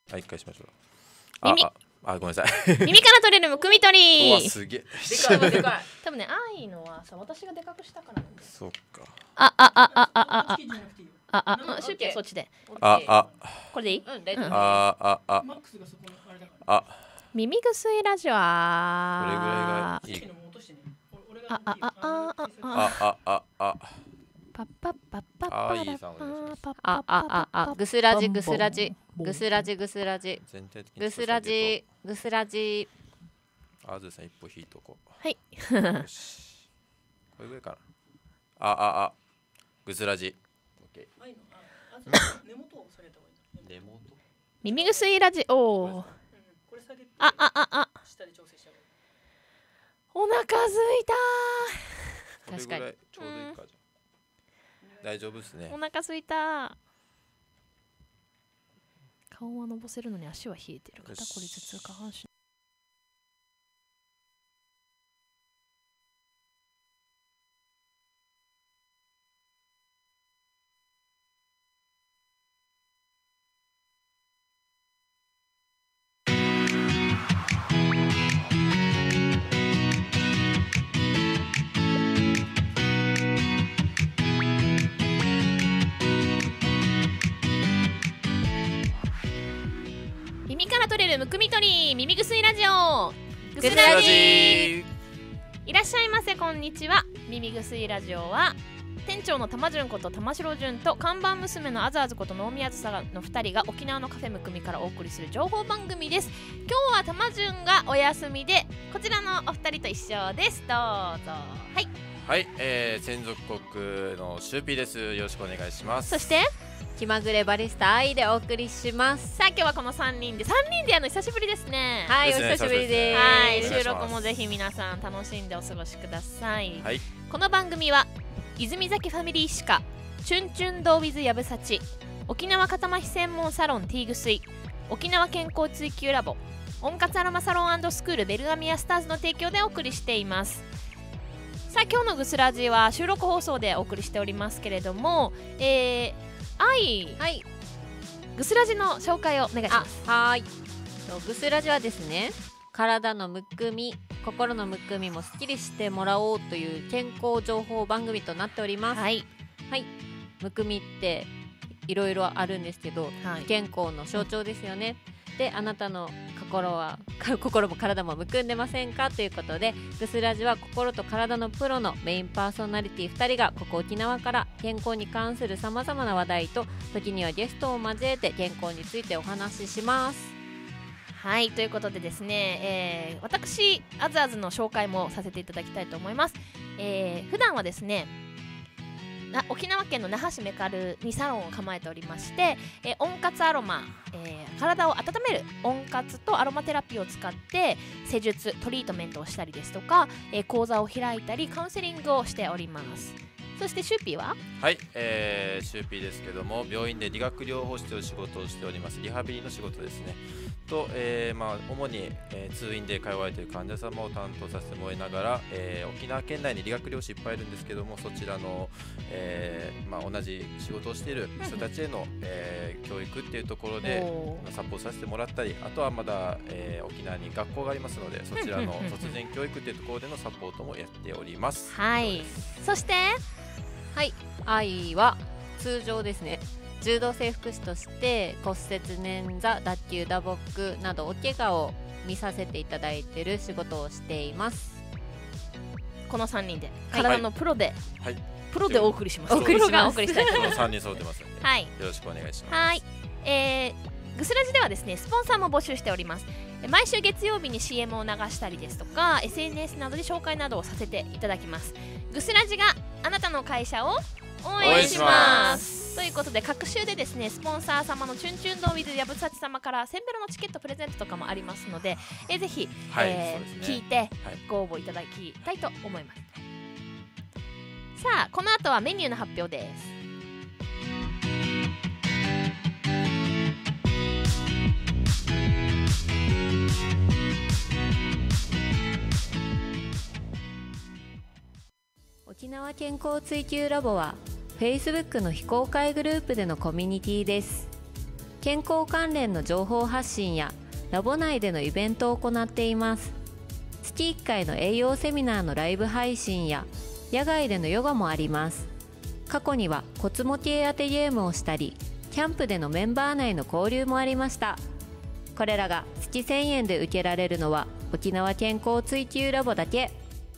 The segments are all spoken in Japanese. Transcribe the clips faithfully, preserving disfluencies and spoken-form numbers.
はい、一回しましょう。あ耳ああ、ごめんなさい。 耳から取れるむくみ取り。 うわ、すげえ。 でかいわでかい。 多分ね、愛のはさ、私がでかくしたからなんです。 そっか。 あああああああ好きじゃなくていいよ。 ああうんあ、シュウピはそっちで。 ああこれでいい？ うん大丈夫。 あああマックスがそこのあれだから。 あ。 耳薬ラジオはこれぐらいがいい。 ああああああああああ。 パッパッパッパッあパいいサウンドですね。 ああああぐすらじぐすらじぐすらじぐすらじ全体的にぐすらじぐすらじ。 あずさん一歩引いとこう。 はい。 よし。これぐらいかな。あああぐすらじ。オッケー。 根元を下げた方がいい。 根元。 耳薬ラジオ。 これ下げて。 ああああ。 下で調整しちゃう。 お腹すいた。 確かに。ちょうどいいかじゃ。大丈夫ですね。 お腹すいた。顔はのぼせるのに足は冷えてる。肩こり頭痛下半身。耳から取れるむくみ取り耳薬ラジオぐすらじ。いらっしゃいませ、こんにちは。耳薬ラジオは店長の玉潤こと玉城潤と看板娘のあずあずこと能見あずさのふたりが沖縄のカフェむくみからお送りする情報番組です。今日は玉潤がお休みでこちらのお二人と一緒です。どうぞ。はいはい、えー、専属コックのシューピーです。よろしくお願いします。 そして気まぐれバリスタ愛でお送りします。 さあ今日はこのさんにんでさんにんでやるの久しぶりですね。 はい、おですね久しぶりです。 はい、 お願いします収録もぜひ皆さん楽しんでお過ごしください。 はい。 この番組は泉崎ファミリー歯科チュンチュンドーウィズやぶさち沖縄肩麻痺専門サロンティーグスイ沖縄健康追求ラボ温活アロマサロン&スクールベルガミアスターズの提供でお送りしています。さあ今日のぐすらじは収録放送でお送りしておりますけれども、えー、愛、 はい、 ぐすらじの紹介をお願いします。 あ、はーい。ぐすらじはですね、体のむくみ、心のむくみもすっきりしてもらおうという健康情報番組となっております。 はい、 はい、むくみっていろいろあるんですけど、 はい、 不健康の象徴ですよね。で、あなたの心は心も体もむくんでませんかということで、ぐすらじは心と体のプロのメインパーソナリティふたりがここ沖縄から健康に関するさまざまな話題と時にはゲストを交えて健康についてお話しします。 はい、ということでですね、えー、私あずあずの紹介もさせていただきたいと思います。えー、普段はですねな沖縄県の那覇市メカルにサロンを構えておりまして、えー、温活アロマ、えー、体を温める温活とアロマテラピーを使って施術トリートメントをしたりですとか、えー、講座を開いたりカウンセリングをしております。そしてシューピーははい、えー、シューピーですけども、病院で理学療法士という仕事をしております。リハビリの仕事ですね。と、えーまあ、主に、えー、通院で通われている患者様を担当させてもらいながら、えー、沖縄県内に理学療師いっぱいいるんですけども、そちらの、えーまあ、同じ仕事をしている人たちへの、えー、教育っていうところでサポートさせてもらったり、あとはまだ、えー、沖縄に学校がありますので、そちらの卒前教育っていうところでのサポートもやっております。 はい。そしてはい、愛は通常ですね、柔道整復師として骨折、捻挫、脱臼、打撲などお怪我を見させていただいている仕事をしています。 このさんにんで体のプロで、 はい、 プロでお送りします。 お送りします。 プロがお送りしたいと思います。 このさんにん揃ってますので、 はい、 よろしくお願いします。 はい、えー、ぐすらじではですねスポンサーも募集しております。毎週月曜日に シーエム を流したりですとか エスエヌエス などで紹介などをさせていただきます。ぐすらじがあなたの会社を応援します。ということで各週でですねスポンサー様のチュンチュンドーウィズやぶさち様からせんベロのチケットプレゼントとかもありますので、えー、ぜひ、 はい、 えーね、聞いてご応募いただきたいと思います。さあこの後はメニューの発表です。 沖縄健康追求ラボは Facebook の非公開グループでのコミュニティです。 健康関連の情報発信やラボ内でのイベントを行っています。月いっかいの栄養セミナーのライブ配信や野外でのヨガもあります。過去には骨模型当てゲームをしたり、キャンプでのメンバー内の交流もありました。これらが月せんえんで受けられるのは沖縄健康追求ラボだけ。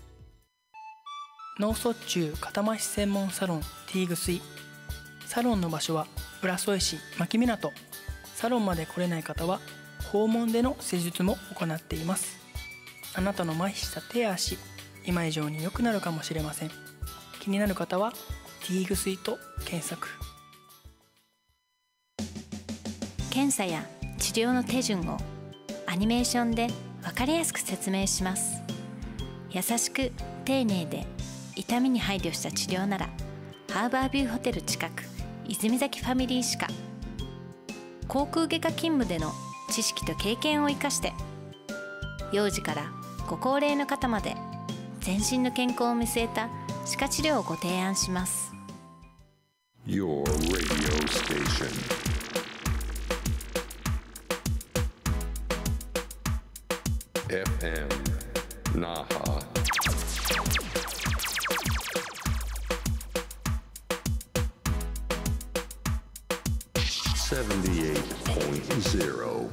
脳卒中片麻痺専門サロンティーグスイ。サロンの場所は浦添市牧港。サロンまで来れない方は訪問での施術も行っています。あなたの麻痺した手や足、今以上に良くなるかもしれません。気になる方はティーグスイと検索。 検査や治療の手順をアニメーションで分かりやすく説明します。優しく丁寧で痛みに配慮した治療ならハーバービューホテル近く泉崎ファミリー歯科。口腔外科勤務での知識と経験を生かして幼児からご高齢の方まで全身の健康を見据えた歯科治療をご提案します。 Your radio stationエフエム Naha seventy-eight point zero。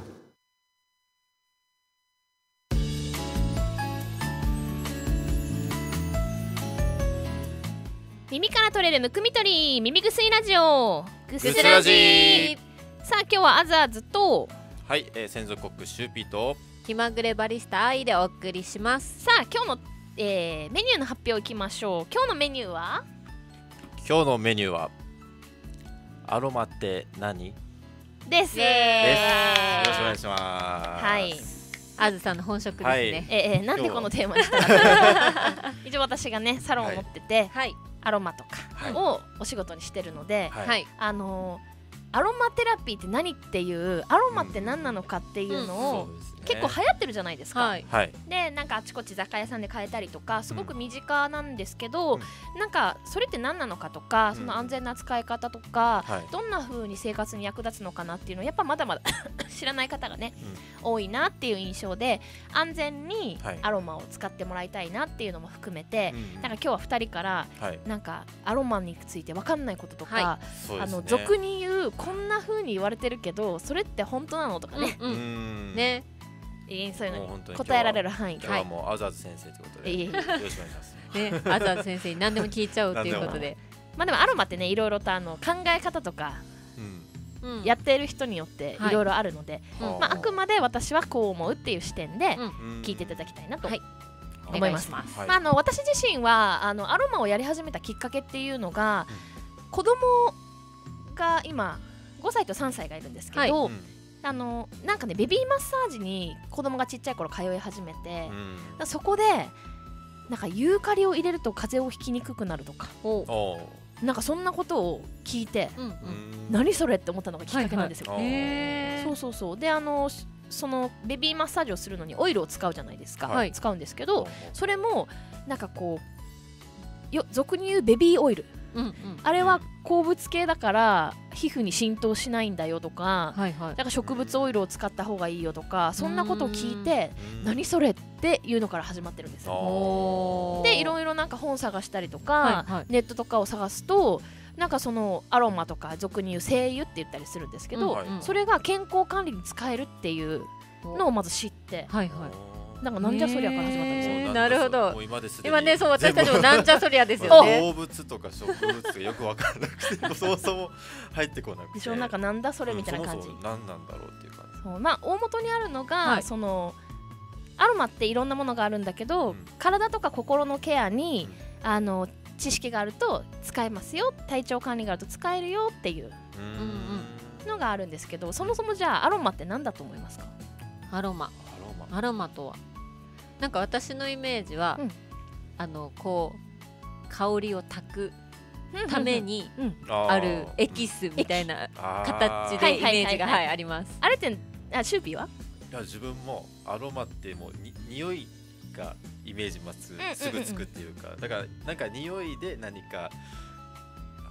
耳から取れるむくみ取り耳ぐすいラジオぐぐすラジさあ今日はあずあずとはい、えー、専属コックシューピーと気まぐれバリスタ愛でお送りします。 さあ今日の、えー、メニューの発表いきましょう。今日のメニューは今日のメニューはアロマって何ですです。よろしくお願いします。 はいあずさんの本職ですね。 はいえーえー、なんでこのテーマにしたか一応私がねサロンを持ってて、 はいアロマとかをお仕事にしてるので、 はいはいあのーアロマテラピーって何っていうアロマって何なのかっていうのを、 そうですね結構流行ってるじゃないですか、 はいはいでなんかあちこち雑貨屋さんで買えたりとかすごく身近なんですけど、 うんなんかそれって何なのかとか、 うんその安全な使い方とか、 はいどんな風に生活に役立つのかなっていうのをやっぱまだまだ知らない方がね、多いなっていう印象で安全にはいアロマを使ってもらいたいなっていうのも含めて、 うんなんか今日はふたりからはいなんかアロマについて分かんないこととか、 はそうですねあの俗に言うこんな風に言われてるけどそれって本当なのとかね、 うんううんんねえーそういうのにもう本当に答えられる範囲で今日はもうあざず先生ということでいえいえよろしくお願いします。 ねあずあず先生に何でも聞いちゃうっていうことで、 まあでもアロマってねいろいろとあの考え方とかうんうんやっている人によっていろいろあるので、 うんまあ、あくまで私はこう思うっていう視点でうんうん聞いていただきたいなとはい思います。 お願いします。 はいまあ、あの私自身はあのアロマをやり始めたきっかけっていうのが、子供が今ごさいとさんさいがいるんですけど、 うんあのなんかねベビーマッサージに子供がちっちゃい頃通い始めて、 うんそこでなんかユーカリを入れると風邪をひきにくくなるとかおおなんかそんなことを聞いて、 うんうんーうん何それって思ったのがきっかけなんですよ。 はいはいへーそうそうそうであのしそのベビーマッサージをするのにオイルを使うじゃないですか、 はい使うんですけどそれもなんかこうよ俗に言うベビーオイルうんうんあれは鉱物系だから皮膚に浸透しないんだよとかはいはいだから植物オイルを使った方がいいよとかそんなことを聞いてうん何それっていうのから始まってるんですよ。 おーでいろいろなんか本探したりとか、 はいはいネットとかを探すとなんかそのアロマとか俗に言う精油って言ったりするんですけど、 はいそれが健康管理に使えるっていうのをまず知ってはいはいなんかなんじゃそりゃから始まったんですよ。 へーそうなるほどもう今ですでに今ねそう私たちも全部なんちゃそりゃですよね動物とか植物がよく分からなくてそもそも入ってこなくてでしょなんかなんだそれみたいな感じ、 うんそもそも何なんだろうっていう感じそうまあ大元にあるのが、 はいそのアロマっていろんなものがあるんだけど、 うん体とか心のケアに、 うんあの知識があると使えますよ体調管理があると使えるよっていううんのがあるんですけどそもそもじゃあアロマって何だと思いますか？ アロマアロマアロマとはなんか私のイメージは、 うんあのこう香りを炊くためにうんあるエキスみたいな形でイメージがはいはいはいはいはいあります。 あれってあシューピーは？ いや自分もアロマってもうに匂いがイメージますんうんうんすぐつくっていうかだからなんか匂いで何か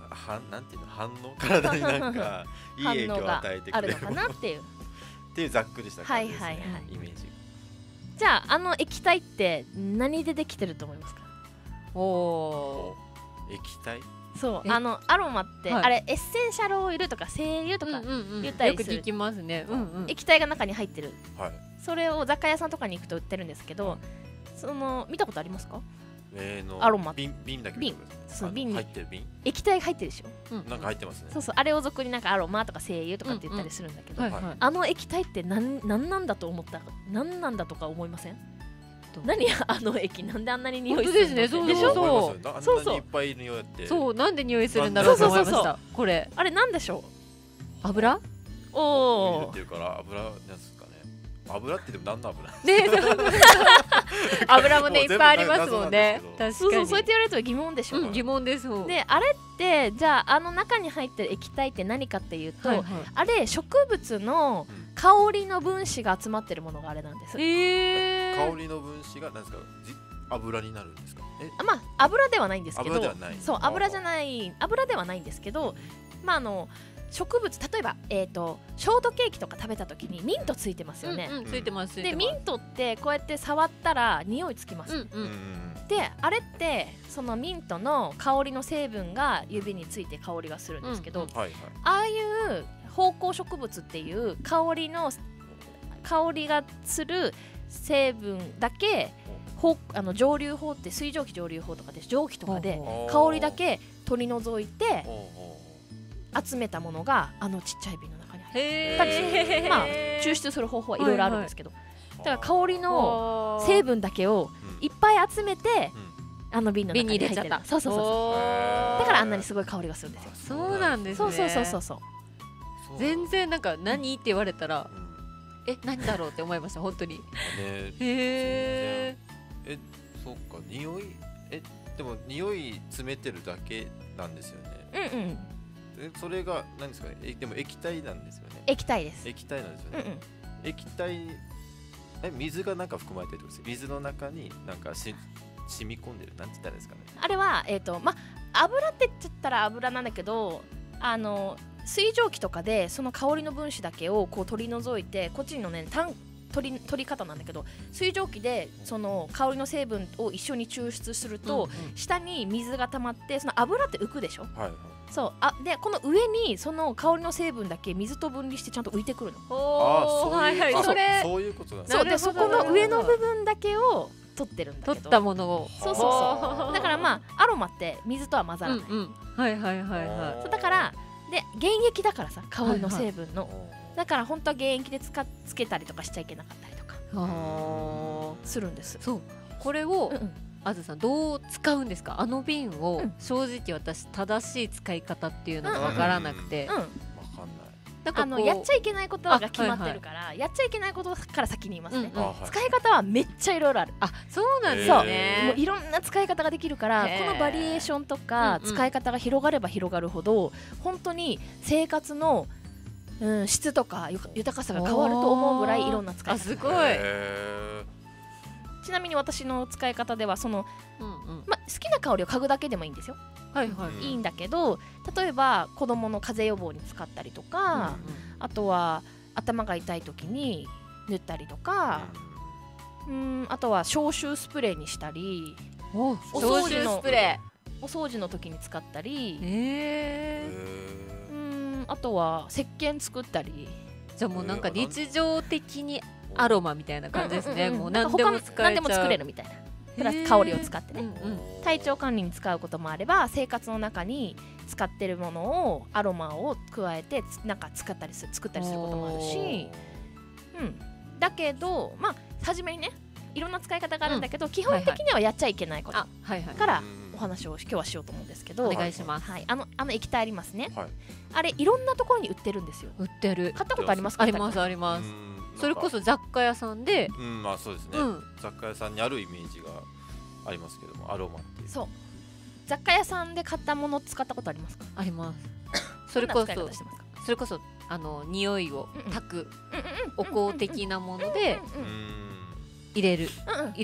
はなんていうの反応体になんかいい影響を与えてくれるあるのかなっていうっていうざっくりした感じですね、 はいはいはいイメージ。 じゃああの液体って何でできてると思いますか？ おお液体えそうあのアロマって、 はいあれエッセンシャルオイルとか精油とか、言ったりするよく聞きますね。うんうん。 液体が中に入ってる、 はいそれを雑貨屋さんとかに行くと売ってるんですけど、その見たことありますか？ えーのアロマ瓶瓶だけ瓶見てください。 そう瓶に入ってる瓶液体が入ってるでしょ。 うんなんか入ってますね。 そうそうあれを俗になんかアロマとか精油とかって言ったりするんだけど、 はいはい。 あの液体って何なんなんだと思った何なんだとか思いません？ と何あの液なんであんなに匂いす本当るですね。 のでしょ？ そうそう思いますよあんそうそうなにいっぱい匂いってそうなんで匂いするんだろうと思いましそうそうた。これあれなんでしょ油？ う？おおオイルっていうから油なんですかね。油ってでも何の油？ ね油もねいっぱいありますもんね。 もう確かに。 そうそうそうやって言われると疑問でしょ、 うん疑問ですもん。 であれってじゃああの中に入ってる液体って何かっていうと、 はいはい。 あれ植物の香りの分子が集まってるものがあれなんです、 えー。 香りの分子が何ですか？じ油になるんですか？えあまあ油ではないんですけど油ではないそう油じゃない油ではないんですけどまああの植物例えば、えー、とショートケーキとか食べた時にミントついてますよね、 うんうんついてますついてます。 でミントってこうやって触ったら匂いつきます、 うんううんうんん。 であれってそのミントの香りの成分が指について香りがするんですけど、 うんうんはいはいああいう芳香植物っていう香りの香りがする成分だけほあの蒸留法って水蒸気蒸留法とかで蒸気とかでほ香りだけ取り除いてほうほ集めたものがあのちっちゃい瓶の中に入ってへー。 まあ抽出する方法はいろいろあるんですけど、だから香りの成分だけをうんいっぱい集めてうんあの瓶の中に入ってる瓶に入れちゃった。 そうそうそうそうおーだからあんなにすごい香りがするんですよ。 そうなんですね。 そうそうそうそうそうそう全然なんか何って言われたらうんえ何だろうって思いました本当に。 ねへえ。 えそうか匂いえでも匂い詰めてるだけなんですよね。 うんうんえそれが何ですかね。えでも液体なんですよね。 液体です。 液体なんですようんうね。 ん液体え水がなんか含まれてるってことですか？水の中になんかし染み込んでるなんて言ったらいいんですかね。 あれはえっ、とま油って言っちゃったら油なんだけどあの水蒸気とかでその香りの分子だけをこう取り除いてこっちのね単取り取り方なんだけど水蒸気でその香りの成分を一緒に抽出すると、下に水が溜まってその油って浮くでしょ。 はいはい。 そうあでこの上にその香りの成分だけ水と分離してちゃんと浮いてくるの。 あおーそういうはいはいあそれそういうことなんですそうね。 でそこの上の部分だけを取ってるんだけど取ったものを。 そうそうそうだからまあアロマって水とは混ざらない、 うんうん。はいはいはいはそうだからで原液だからさ香りの成分の、だから本当は原液でつかつけたりとかしちゃいけなかったりとかい。あするんです。 そうこれをうんうんあずさんどう使うんですか？あの瓶をうん正直私正しい使い方っていうのがわからなくて、 うん、 わかんない。 なんかこうあのやっちゃいけないことが決まってあはいるから、やっちゃいけないことから先に言いますね、 うんうんあはい使い方はめっちゃいろいろある、 あそうなんですそうね。 もういろんな使い方ができるからへーこのバリエーションとかうんうん使い方が広がれば広がるほど本当に生活の、うん、質とかゆ豊かさが変わると思うぐらいいろんな使い方あすごい。 へちなみに私の使い方ではその、 うんうん。 ま、好きな香りを嗅ぐだけでもいいんですよ、 はいはい。 うんいいんだけど例えば子供の風邪予防に使ったりとか、あとは頭が痛い時に塗ったりとーか、うんあとは消臭スプレーにしたりおお掃消除の臭スプレお掃除の時に使ったりー。 へえーうんあとは石鹸作ったりー。じゃあもうなんか日常的にアロマみたいな感じですね。 んんんもうなんか他の何でも使えちゃう。 何でも作れるみたいなプラス香りを使ってね、 うんうん。 体調管理に使うこともあれば生活の中に使ってるものをアロマを加えてつなんか使ったりする作ったりすることもあるし、うん、だけどまあ初めにねいろんな使い方があるんだけど、基本的にはやっちゃいけないことあはいはい。 からうんお話を今日はしようと思うんですけど、 お願いします。 はい、あのあの液体ありますね、 はい。 あれいろんなところに売ってるんですよ。 売ってる。 買ったことありますか？ ありますあります。 うんそれこそ雑貨屋さんで、 うんまあそうですね、 うん雑貨屋さんにあるイメージがありますけどもアロマっていうそう雑貨屋さんで買ったもの使ったことありますか？ あります。それこそどんな使い方してますか？ それこそあの匂いを炊くお香的なものでうんうんうん入れるうんうん入れて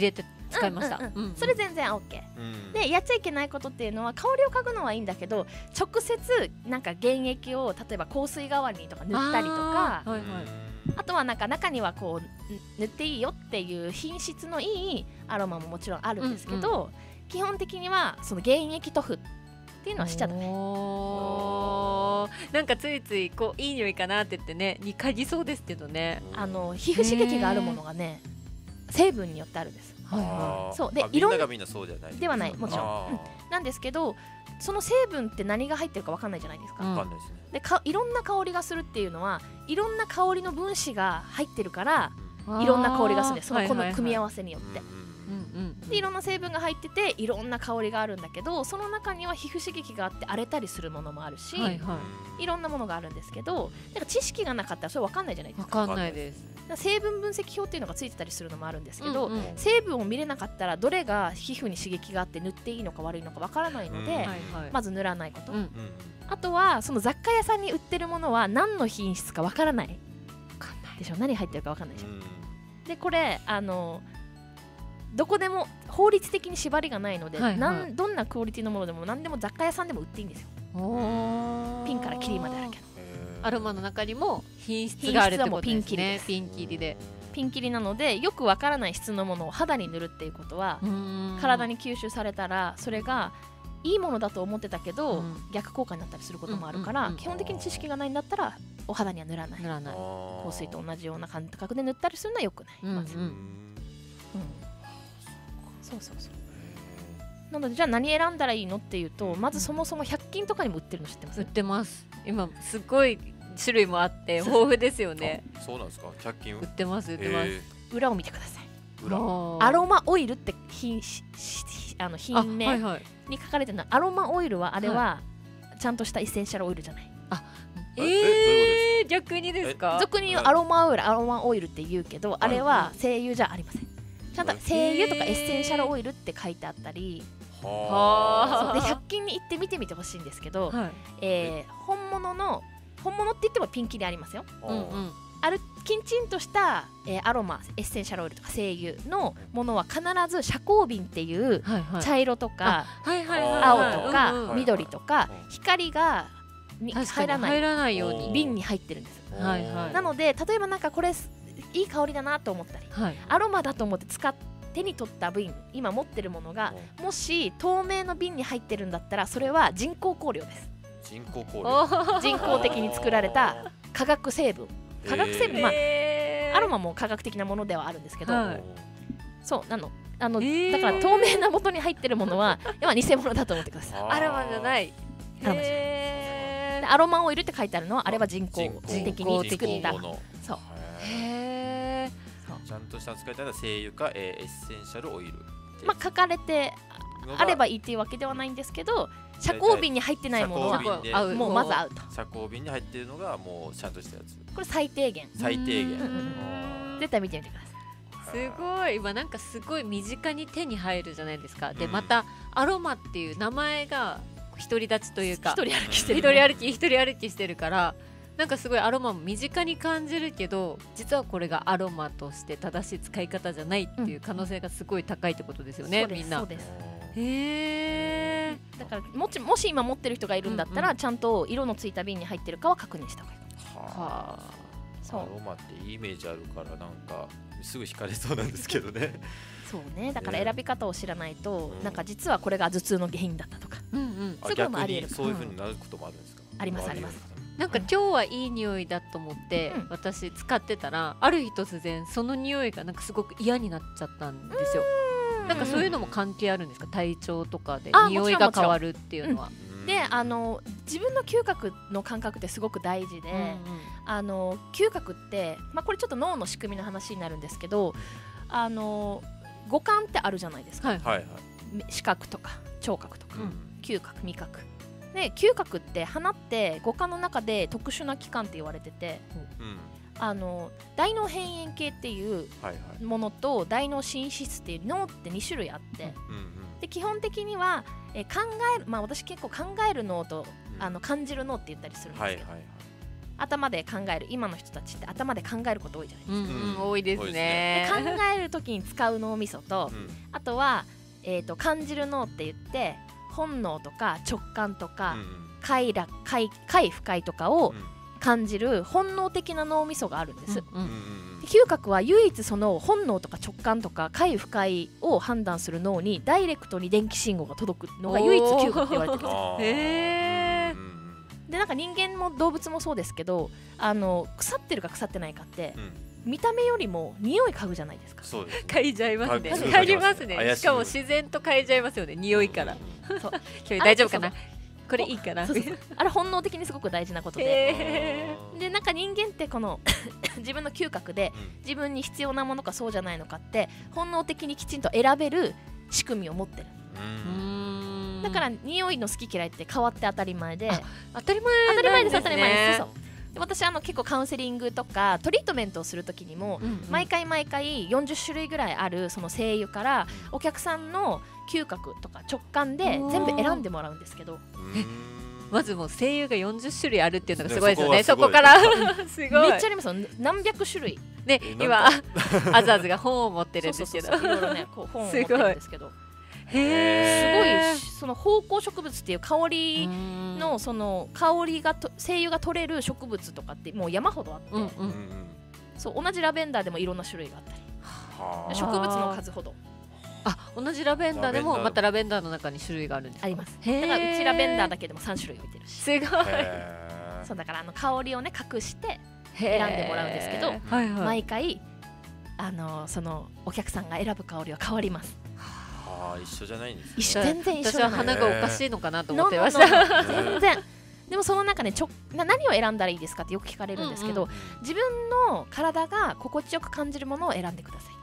使いました、 うんうんうんうんうんそれ全然 OK うんでやっちゃいけないことっていうのは香りを嗅ぐのはいいんだけど直接なんか原液を例えば香水代わりにとか塗ったりとかあーはいはいあとはなんか中にはこう塗っていいよっていう品質のいいアロマももちろんあるんですけど、基本的にはその原液塗布っていうのはしちゃダメ。 おーなんかついついこういい匂いかなって言ってねに嗅ぎそうですけどね。 あの皮膚刺激があるものがね成分によってあるんです。 はいはあーそうであいろんみんながみんなそうじゃないではないもちろんあなんですけどその成分って何が入ってるか分かんないじゃないですか。 ーうんわかんないですねでかいろんな香りがするっていうのはいろんな香りの分子が入ってるからいいろんな香りがするんですそのこの組み合わわせによって。 うんうんうんでいろんな成分が入ってていろんな香りがあるんだけどその中には皮膚刺激があって荒れたりするものもあるし、 はいはいいろんなものがあるんですけどなんか知識がなかったらそれ分かんないじゃないですか。 わかんないです。 だから成分分析表っていうのがついてたりするのもあるんですけど、 うんうん成分を見れなかったらどれが皮膚に刺激があって塗っていいのか悪いのか分からないので、 うんはいはいまず塗らないこと、 うんうんあとはその雑貨屋さんに売ってるものは何の品質か分からないでしょ何入ってるか分かんないでしょ、 うんでこれあのどこでも法律的に縛りがないので、 はいはいなんどんなクオリティのものでも何でも雑貨屋さんでも売っていいんですよ。 おーピンからキリまであるけどへーアロマの中にも品質があるってことですね。 品質はもうピンキリですピンキリで。 ピンキリなのでよく分からない質のものを肌に塗るっていうことは、体にに吸収されたらそれがいいものだと思ってたけど、 うん逆効果になったりすることもあるから、 うんうんうん基本的に知識がないんだったらお肌には塗らない塗らない。 香水と同じような感覚で塗ったりするのはよくない、 うんまず、 ううんんそうそうそうなのでじゃあ何選んだらいいのっていうとまずそもそもひゃく均とかにも売ってるの知ってます、 売ってます。今すごい種類もあって豊富ですよね。 あそうなんですかひゃく均売ってます売ってます。 へ裏を見てくださいー裏もうアロマオイルって品ししあの品あ名はいはい。 に書かれてるのはアロマオイルはあれはちゃんとしたエッセンシャルオイルじゃないええどういうえー、逆にですか？ 俗に言うアロマオイルアロマオイルって言うけどあれは精油じゃありませんちゃんと精油とかエッセンシャルオイルって書いてあったりははそうでひゃく均に行って見てみてほしいんですけど、 はい。 えー本物の本物って言ってもピンキリありますよあうんうん。 あるきんちんとした、えーアロマエッセンシャルオイルとか精油のものは必ず遮光瓶っていうはいはい。 茶色とかはいはいはいはい。 青とかうんうん緑とかうん光がに確かに入らない入らないように。 瓶に入ってるんですはいはいなので例えばなんかこれいい香りだなと思ったりはい。 アロマだと思って使っ手に取った瓶今持ってるものがもし透明の瓶に入ってるんだったらそれは人工香料です人工香料おー人工的に作られた化学成分化学成分、まあえーアロマも化学的なものではあるんですけど、 はいそうなのあの、 えーだから透明な元に入ってるものは今偽物だと思ってくださいあーアロマじゃない。 アロマじゃないへでアロマオイルって書いてあるのはあれは人工人工的に作った人工のそうへえ。 ーちゃんとしたの使いたいのは精油か、えーエッセンシャルオイルってまあ書かれてのがあればいいっていうわけではないんですけど遮光瓶に入ってないものは遮光瓶で合うもうまずアウト遮光瓶に入ってるのがもうちゃんとしたやつこれ最低限最低限うんあー絶対見てみてくださいすごい今なんかすごい身近に手に入るじゃないですか。でうんまたアロマっていう名前が独り立ちというか一人歩きして一る人歩き一人歩きしてるからなんかすごいアロマも身近に感じるけど実はこれがアロマとして正しい使い方じゃないっていう可能性がすごい高いってことですよね、 そうですみんなそうですへえだからもしもし今持ってる人がいるんだったら、 うんうちゃんと色のついた瓶に入ってるかは確認した方がいいはあそうアロマっていいイメージあるからなんかすぐ惹かれそうなんですけどねそうねだから選び方を知らないと、 うんなんか実はこれが頭痛の原因だったとかうんうんそういうこともありえる逆にそういう風になることもあるんですか、 ありますありますなんか今日はいい匂いだと思って、 うん私使ってたらある日突然その匂いがなんかすごく嫌になっちゃったんですよ。なんかそういうのも関係あるんですか、体調とかであ匂いが変わるっていうのは。 うんであの自分の嗅覚の感覚ってすごく大事で、 うんうんあの嗅覚って、まあ、これちょっと脳の仕組みの話になるんですけどあの五感ってあるじゃないですか、 はいはいはい、 視覚とか聴覚とか、 うん嗅覚味覚で嗅覚って鼻って五感の中で特殊な器官って言われててうんあの大脳辺縁系っていうはいはいものと大脳心室っていう脳ってに種類あって、 うんうんで基本的には、えー考えるまあ私結構考える脳とうんあの感じる脳って言ったりするんですけど、 はいはいはい頭で考える、今の人たちって頭で考えること多いじゃないですか。 うんうん、多いです多いね。 で考える時に使う脳みそと、 うんあとは、えー、と感じる脳って言って本能とか直感とか、快楽快快不快とかを感じる本能的な脳みそがあるんです、 うんうんで嗅覚は唯一その本能とか直感とか快不快を判断する脳にダイレクトに電気信号が届くのが唯一嗅覚って言われてるんですよ。 あーへーうんうんでなんか人間も動物もそうですけど、あの腐ってるか腐ってないかってうん見た目よりも匂い嗅ぐじゃないですか。 そうですね。 嗅いじゃいますね。 嗅ぐ嗅ぎますね。 怪しいしかも自然と嗅いじゃいますよね。匂いから。 そう今日大丈夫かな。これいいかな。 そうそうそうあれ本能的にすごく大事なことで、 へでなんか人間ってこの自分の嗅覚で自分に必要なものかそうじゃないのかって本能的にきちんと選べる仕組みを持ってる。 うー。 んだから匂いの好き嫌いって変わって当たり前で、 あ当たり前当たり前ですなん当たり前です。そうそうで私あの結構カウンセリングとかトリートメントをするときにも、 うんうん毎回毎回よんじゅっしゅるいぐらいあるその精油からお客さんの嗅覚とか直感で全部選んでもらうんですけど、 まずもう声優がよんじゅっしゅるいあるっていうのがすごいですよね。 ねそそこかこはらすごい。 めっちゃありますよ。何百種類ねえ今なんアザーズが本を持ってるんそうですけど。 そうそういろいろねこう本を持ってるんですけど、すごへいその芳香植物っていう香りのその香りがと精油が取れる植物とかってもう山ほどあって、 うんううんうんん。 そう同じラベンダーでもいろんな種類があったり、 はあ植物の数ほどあ同じラベンダーでもラベンダーまたラベンダーの中に種類があるんですか。 あります。 へーだからうちラベンダーだけでもさんしゅるい置いてるし、 すごい。 へーそうだからあの香りをね隠して選選んでもらうんですけどはいはい。 毎回あのそのお客さんが選ぶ香りは変わります。 はあ一緒じゃないんですね。 一緒全然一緒私じゃないは鼻がおかしいのかなと思ってましノーノーた。 ノー全然でもその中ねちょな何を選んだらいいですかってよく聞かれるんですけど、 うん自分の体が心地よく感じるものを選んでください。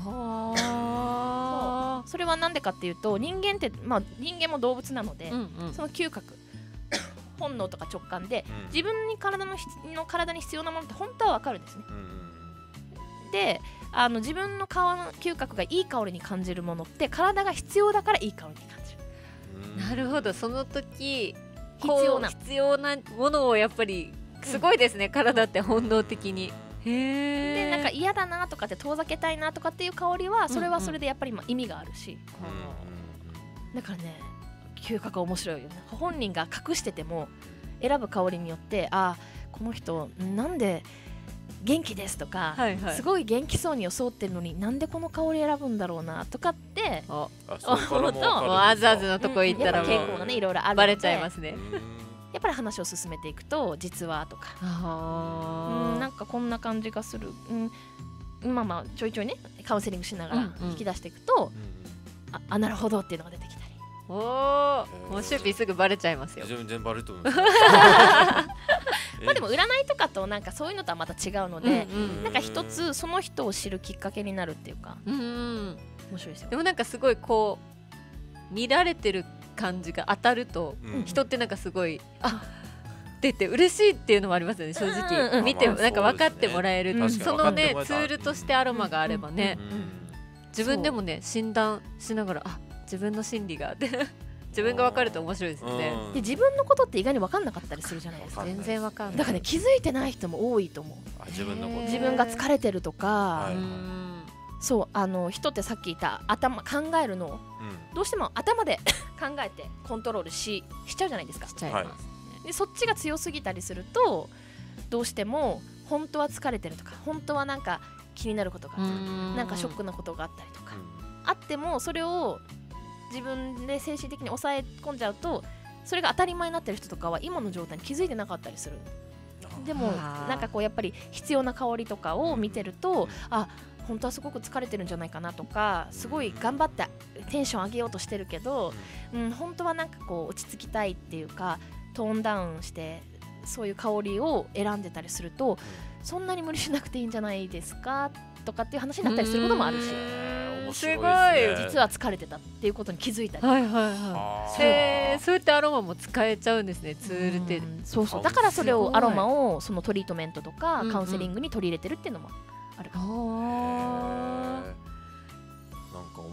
はそれはなんでかっていうと人間って、まあ、人間も動物なので、 あ。うんうん。 その嗅覚本能とか直感でうん自分に体のひの体に必要なものって本当は分かるんですね。 うんうんであの自分の顔の嗅覚がいい香りに感じるものって体が必要だからいい香りに感じる。 うんなるほど、その時必要なこう必要なものをやっぱりすごいですね、体って本能的に。へえ。 でなんか嫌だなとかって遠ざけたいなとかっていう香りはそれはそれでやっぱりまあ意味があるし、 うんだからね嗅覚は面白いよね。本人が隠してても選ぶ香りによってあこの人なんで元気ですとか、 はいはい。 すごい元気そうに装ってるのになんでこの香り選ぶんだろうなとかっておあそれからも分かるんですかもうアザーズのとこ行ったらうんもやっぱ傾向がねいろいろあるのでバレちゃいますね。 やっぱり話を進めていくと実はとかあうんなんかこんな感じがする、うん、まあまあちょいちょいねカウンセリングしながらうんうん引き出していくと、ああなるほどっていうのが出てきたりおお、もうシューピーすぐバレちゃいますよ。 全然バレると思いますよ。 まあでも占いとかとなんかそういうのとはまた違うので、 うんうんなんか一つその人を知るきっかけになるっていうかうんうん。 面白いですよで。もなんかすごいこう見られてる感じが当たると、 うん人ってなんかすごいあ出て嬉しいっていうのもありますよね、正直、 うんうんうん見てまあなんか分かってもらえる、 そうですねそのね確かにツールとしてアロマがあればね、 うん自分でもね診断しながらあ自分の心理がって自分が分かると面白いですよね。 うんで自分のことって意外に分かんなかったりするじゃないですか。 わかんない全然分かんない。 だからね気づいてない人も多いと思う。 あ自分のことへー自分が疲れてるとか、 はいうんそうあの人ってさっき言った頭考えるのをうんどうしても頭で考えてコントロールししちゃうじゃないですかし。ちゃいますね。 でそっちが強すぎたりするとどうしても本当は疲れてるとか本当はなんか気になることがあったりとかなんかショックなことがあったりとかあってもそれを自分で精神的に抑え込んじゃうとそれが当たり前になってる人とかは今の状態に気づいてなかったりする。でもあーなんかこうやっぱり必要な香りとかを見てるとあ本当はすごく疲れてるんじゃないかなとかすごい頑張ってテンション上げようとしてるけど、うん、本当はなんかこう落ち着きたいっていうかトーンダウンしてそういう香りを選んでたりするとそんなに無理しなくていいんじゃないですかとかっていう話になったりすることもあるしうーん面白いすですね実は疲れてたっていうことに気づいたりはいはいはい。 あーへーそういったアロマも使えちゃうんですね、ツールって。 うんそうそうあだからそれすごいをアロマをそのトリートメントとかうんうんカウンセリングに取り入れてるっていうのもあるかも、 あなんか面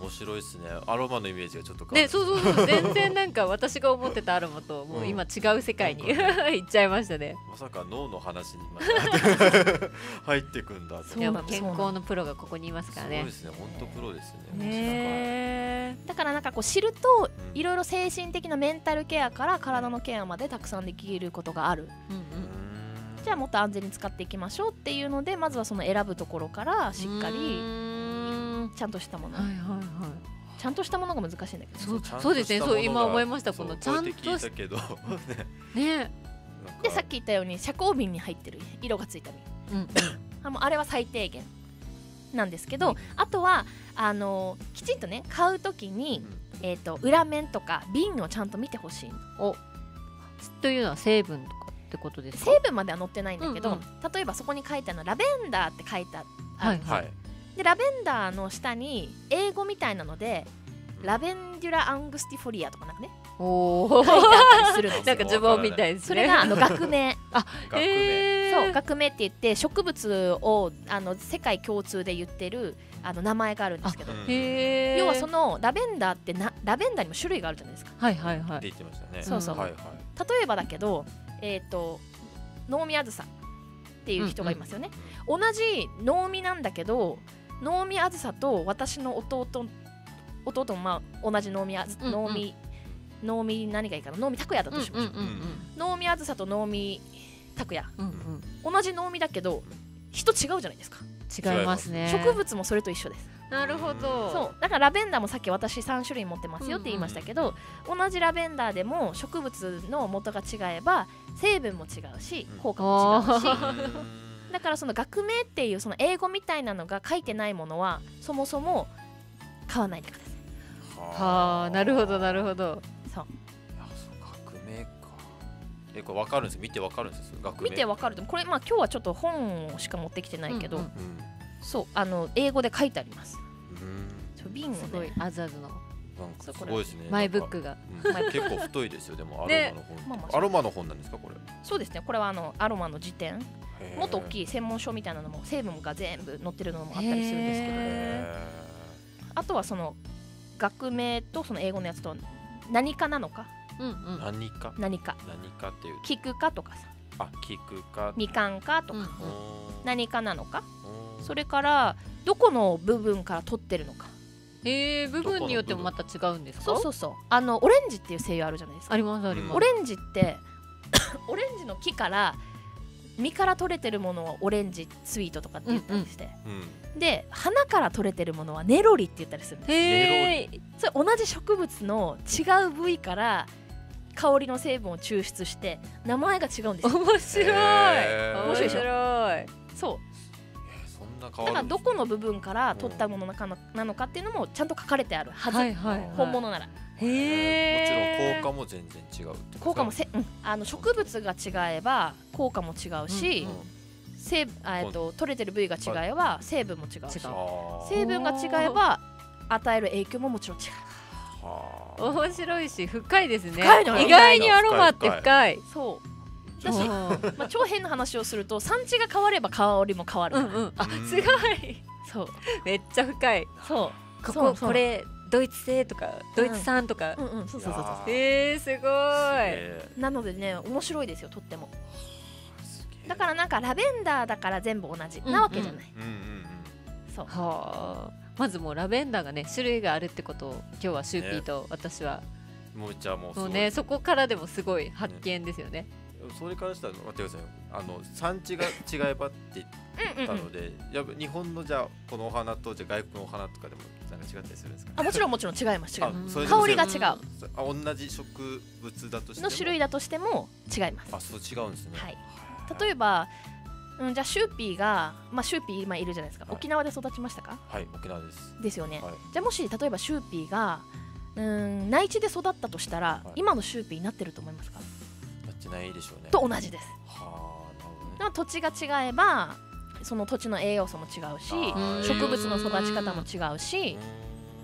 面白いですね。アロマのイメージがちょっとね、そうそうそう全然なんか私が思ってたアロマともう今違う世界に、うん、行っちゃいましたね。 まさか脳の話にまで入ってくんだって。 いや健康のプロがここにいますからね。 そうですね、本当プロですね。 ねだからなんかこう知るといろいろ精神的なメンタルケアから体のケアまでたくさんできることがある、うんうん、じゃあもっと安全に使っていきましょうっていうので、まずはその選ぶところからしっかりちゃんとしたもの、はいはいはい、ちゃんとしたものが難しいんだけど、 そう、そうですね、そう今思いました。このちゃんとしたけどねでさっき言ったように遮光瓶に入ってる色がついた瓶、うん、あ, もうあれは最低限なんですけど、うん、あとはあのきちんとね買うときに、うんえー、と裏面とか瓶をちゃんと見てほしいおというのは成分とかってことですか？ 成分までは載ってないんだけど、うんうん、例えばそこに書いてあるのラベンダーって書いてあるんですよ、はいはい、でラベンダーの下に英語みたいなのでラベンデュラ・アングスティフォリアとかなんかねお書いてあったりするんですよ。 なんか呪文みたいですね。 それがあの学名あ学名そう学名って言って植物をあの世界共通で言ってるあの名前があるんですけど、 へ要はそのラベンダーってなラベンダーにも種類があるじゃないですか。 はいはいはい。 って言ってましたね。 そうそう、 はいはい、 例えばだけど、えーと、能見あずさっていう人がいますよね、うんうん、同じ能見なんだけど能見あずさと私の弟弟もまあ同じ能見あず、うんうん、能見能見何がいいかな能見拓也だとしましょう、うんうんうん、能見あずさと能見拓也、うんうん、同じ能見だけど人違うじゃないですか。 違いますね。 植物もそれと一緒です。 なるほど。 そうだからラベンダーもさっき私さん種類持ってますよって言いましたけど、うんうん、同じラベンダーでも植物の元が違えば成分も違うし効果も違うし、だからその学名っていうその英語みたいなのが書いてないものはそもそも買わないでください。 はあ、なるほどなるほど。 そう。 いや、そう学名か。え、これ分かるんですよ。見て分かるんですよ。学名。 見て分かるとこれまあ今日はちょっと本しか持ってきてないけど、うんうん、そうあの英語で書いてあります。うん。瓶をね、 すごいアズアズの。 なんかすごいですね。 マイブックが、 うん、結構太いですよ。でもアロマの本、ねまあまあ、アロマの本なんですかこれ？ そうですね。これはあのアロマの辞典。もっと大きい専門書みたいなのも成分が全部載ってるのもあったりするんですけど、あとはその学名とその英語のやつと何かなのか、 うんうん、何か何か何かっていう聞くかとかさ、 あ聞くかみかんかとか、うんうん、何かなのか、それからどこの部分から取ってるのか。 へえ、部分によってもまた違うんですか？ そうそうそう。あのオレンジっていう精油あるじゃないですか。 ありますあります。 オレンジってオレンジの木から実から取れてるものをオレンジスイートとかって言ったりして、うんうん、で花から取れてるものはネロリって言ったりするんです。 へー。 それ同じ植物の違う部位から香りの成分を抽出して名前が違うんですよ。 面白い。 面白いでしょ。そう。 そんな変わるんですね。 だからどこの部分から取ったものなのかっていうのもちゃんと書かれてあるはず、はいはいはい、本物なら。 へー。もちろん効果も全然違うって効果もせ、うん、あの植物が違えば効果も違うし、うんうん、成えー、と取れてる部位が違えば成分も違うし、成分が違えば与える影響ももちろん違う。 面白いし深いですね。 深いの意外にアロマって深い。 そうだし、まあ、超変な話をすると産地が変われば香りも変わる、うんうん、 あすごい。 そうめっちゃ深い。 そうこここれドイツ製とかドイツ産とか、 うんうんうん、そうそうそうそう。 えー、すごい。なのでね面白いですよとっても。だからなんかラベンダーだから全部同じなわけじゃない。そう。 はあ。まずもうラベンダーがね種類があるってことを今日はシューピーと私は、 ね、もうじゃあもうそうね、そこからでもすごい発見ですよね。 それからしたら待ってください。あの産地が違えばって言ったので、うんうんうん、やっぱ日本のじゃあこのお花とじゃ外国のお花とかでもなんか違ったりするんですか？ あ、もちろんもちろん違います違います。香りが違う。あ、 同じ植物だとしてもの種類だとしても違います。 あ、そう違うんですね。 はい。例えば、うん、じゃあシューピーが、まあ、シューピー今いるじゃないですか、はい、沖縄で育ちましたか？ はい、沖縄ですですよね、 はい、 じゃあもし例えばシューピーがうん内地で育ったとしたら、はい、今のシューピーになってると思いますか？ なってないでしょうね。 と同じです。 はあ、なるほどね。 土地が違えばその土地の栄養素も違うし植物の育ち方も違うし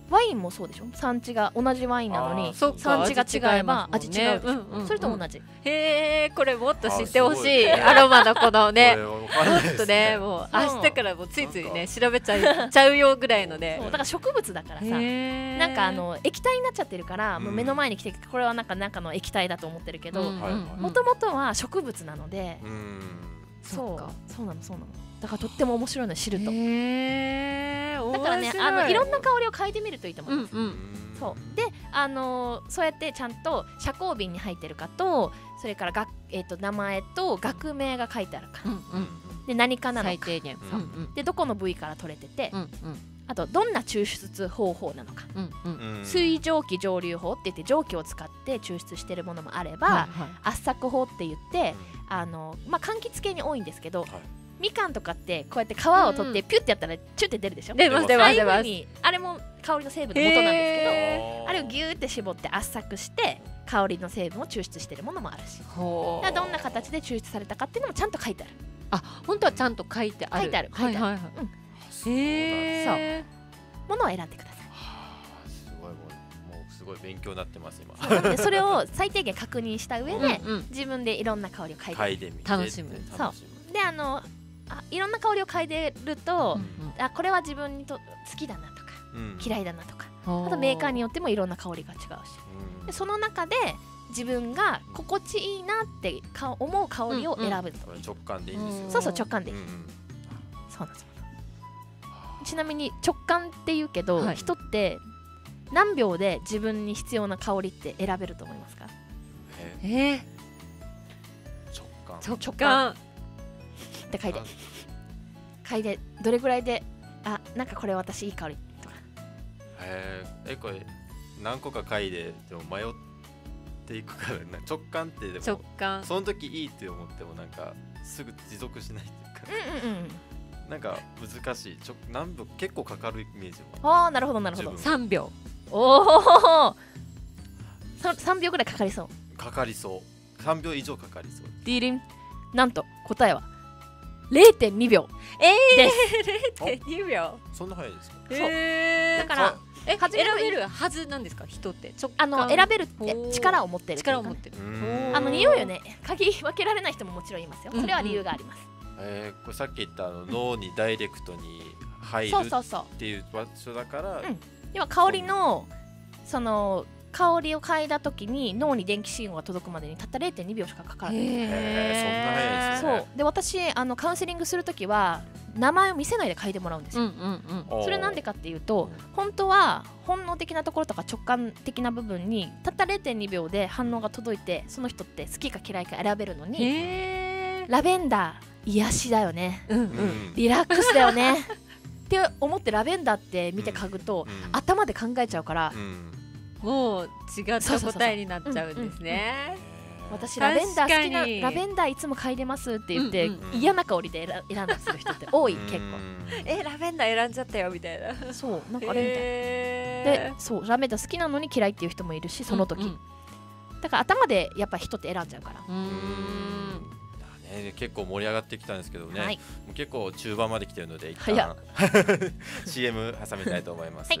ワインもそうでしょ、産地が同じワインなのにそっか産地が違えば味味違うでしょ、 違いますもんねうんうんうんそれと同じ。 へえ、これもっと知ってほしあすごいいアロマのこのねこれわもかんないですっとねもうそう明日からもうついついね調べちゃいちゃうよぐらいのねそうだから植物だからさ、 へーなんかあの液体になっちゃってるから、 うんもう目の前に来てこれはなんか中の液体だと思ってるけど、 うんはいはいもともとは植物なので、 うんそうそっかそうなのそうなのだからとっても面白いの知ると、 へーだからね面白いあのいろんな香りを嗅いでみるといいと思います、 うんうんそうであのーそうやってちゃんと遮光瓶に入ってるかと、それからが、えー、と名前と学名が書いてあるか、 うんうんで何かなのか最低限うんうんうんでどこの部位から取れてて、 うんうんあとどんな抽出方法なのか、 うんうんうん水蒸気蒸留法って言って蒸気を使って抽出してるものもあれば、 はいはい圧搾法って言ってあの、まあ、柑橘系に多いんですけど、 はいみかんとかってこうやって皮を取ってうんピュッてやったらチュッて出るでしょ、 出ます出ああいうます出ます風にあれも香りの成分の元なんですけど、 へあれをギューって絞って圧搾して香りの成分を抽出してるものもあるし、 ほだからどんな形で抽出されたかっていうのもちゃんと書いてある。 あ本当はちゃんと書いてある書いてある書いてあるはいはいはいうんへーものを選んでください。 すごいもうもうすごい勉強になってます今そうなのでそれを最低限確認した上で、 うんうん自分でいろんな香りを嗅いで嗅いでみて楽しむ楽しむであのあいろんな香りを嗅いでると、 うんあこれは自分にと好きだなとかうん嫌いだなとか、 うんあとメーカーによってもいろんな香りが違うし、 うんでその中で自分が心地いいなってか思う香りを選ぶと、 これ直感でいいんですよそうそう直感でいい、 うんうんそうなんですよ。ちなみに直感って言うけど、 はい人って何秒で自分に必要な香りって選べると思いますか？ ええー直感直感って書いて嗅いでどれぐらいであなんかこれ私いい香りとか。 えーえこれ何個か嗅いででも迷っていくからな直感ってで直も感その時いいって思ってもなんかすぐ持続しないっていうかうんうんうん。 なんか難しいちょ何秒結構かかるイメージはああなるほどなるほど自。 さんびょおお。さんびょうぐらいかかりそう。 かかりそうさんびょう以上かかりそうディーリンなんと答えは れいてんにびょううえです。 ーれいてんにびょうそんな早いですかへーだからえ初めの選べるはずなんですか人って直あ感の選べるってほう力を持ってるっていうかね力を持ってるうーんあの匂いをね嗅ぎ分けられない人ももちろんいますよ。それは理由があります。 えーこれさっき言ったあの脳にダイレクトに入るそうそうそう。 っていう場所だからうん要は香りのその香りを嗅いだ時に脳に電気信号が届くまでにたった れいてんにびょうしかかからない。 へーそんな早いですねそうで私あのカウンセリングするときは名前を見せないで嗅いでもらうんですよ。 うんうんうんおーそれなんでかっていうと本当は本能的なところとか直感的な部分にたった れいてんにびょうで反応が届いてその人って好きか嫌いか選べるのにへーラベンダー癒しだよねうんううんんリラックスだよねって思ってラベンダーって見て嗅ぐと、 うん頭で考えちゃうから、 うんもう違ったそうそうそう答えになっちゃうんですね私ラベンダー好きな確かにラベンダーいつも嗅いでますって言って、 うんうんうん嫌な香りで選選んだりする人って多い結構えラベンダー選んじゃったよみたいなそうなんかあれみたいでへそうラベンダー好きなのに嫌いっていう人もいるしその時、 うんうんだから頭でやっぱ人って選んじゃうから、 ーうーんね、結構盛り上がってきたんですけどね、 はいもう結構中盤まで来てるので一早っ旦 シーエム 挟みたいと思います、 はい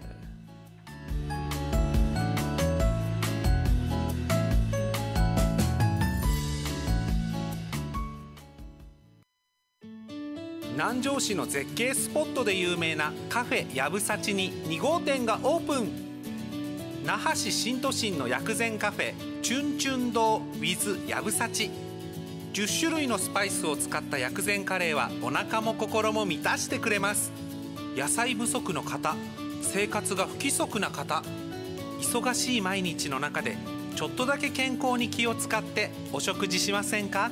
南城市の絶景スポットで有名なカフェやぶさちにに号店がオープン。那覇市新都心の薬膳カフェチュンチュン堂 with やぶさち。じゅっしゅるいのスパイスを使った薬膳カレーはお腹も心も満たしてくれます。野菜不足の方、生活が不規則な方、忙しい毎日の中でちょっとだけ健康に気を使ってお食事しませんか？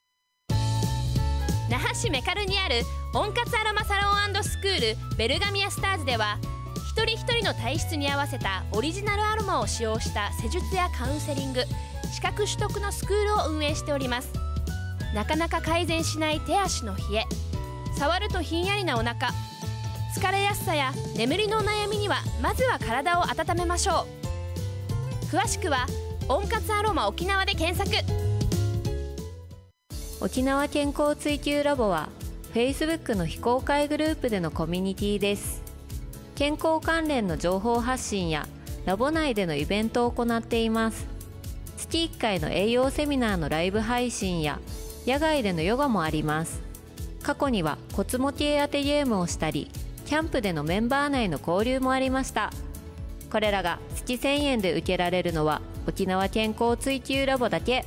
那覇市メカルにある温活アロマサロン&スクールベルガミアスターズでは一人一人の体質に合わせたオリジナルアロマを使用した施術やカウンセリング、資格取得のスクールを運営しております。なかなか改善しない手足の冷え、触るとひんやりなお腹、疲れやすさや眠りのお悩みにはまずは体を温めましょう。詳しくは温活アロマ沖縄で検索。 沖縄健康追求ラボは Facebook の非公開グループでのコミュニティです。 健康関連の情報発信やラボ内でのイベントを行っています。月いっかいの栄養セミナーのライブ配信や野外でのヨガもあります。過去には骨モティエアテゲームをしたり、キャンプでのメンバー内の交流もありました。これらが月せんえんで受けられるのは沖縄健康追求ラボだけ。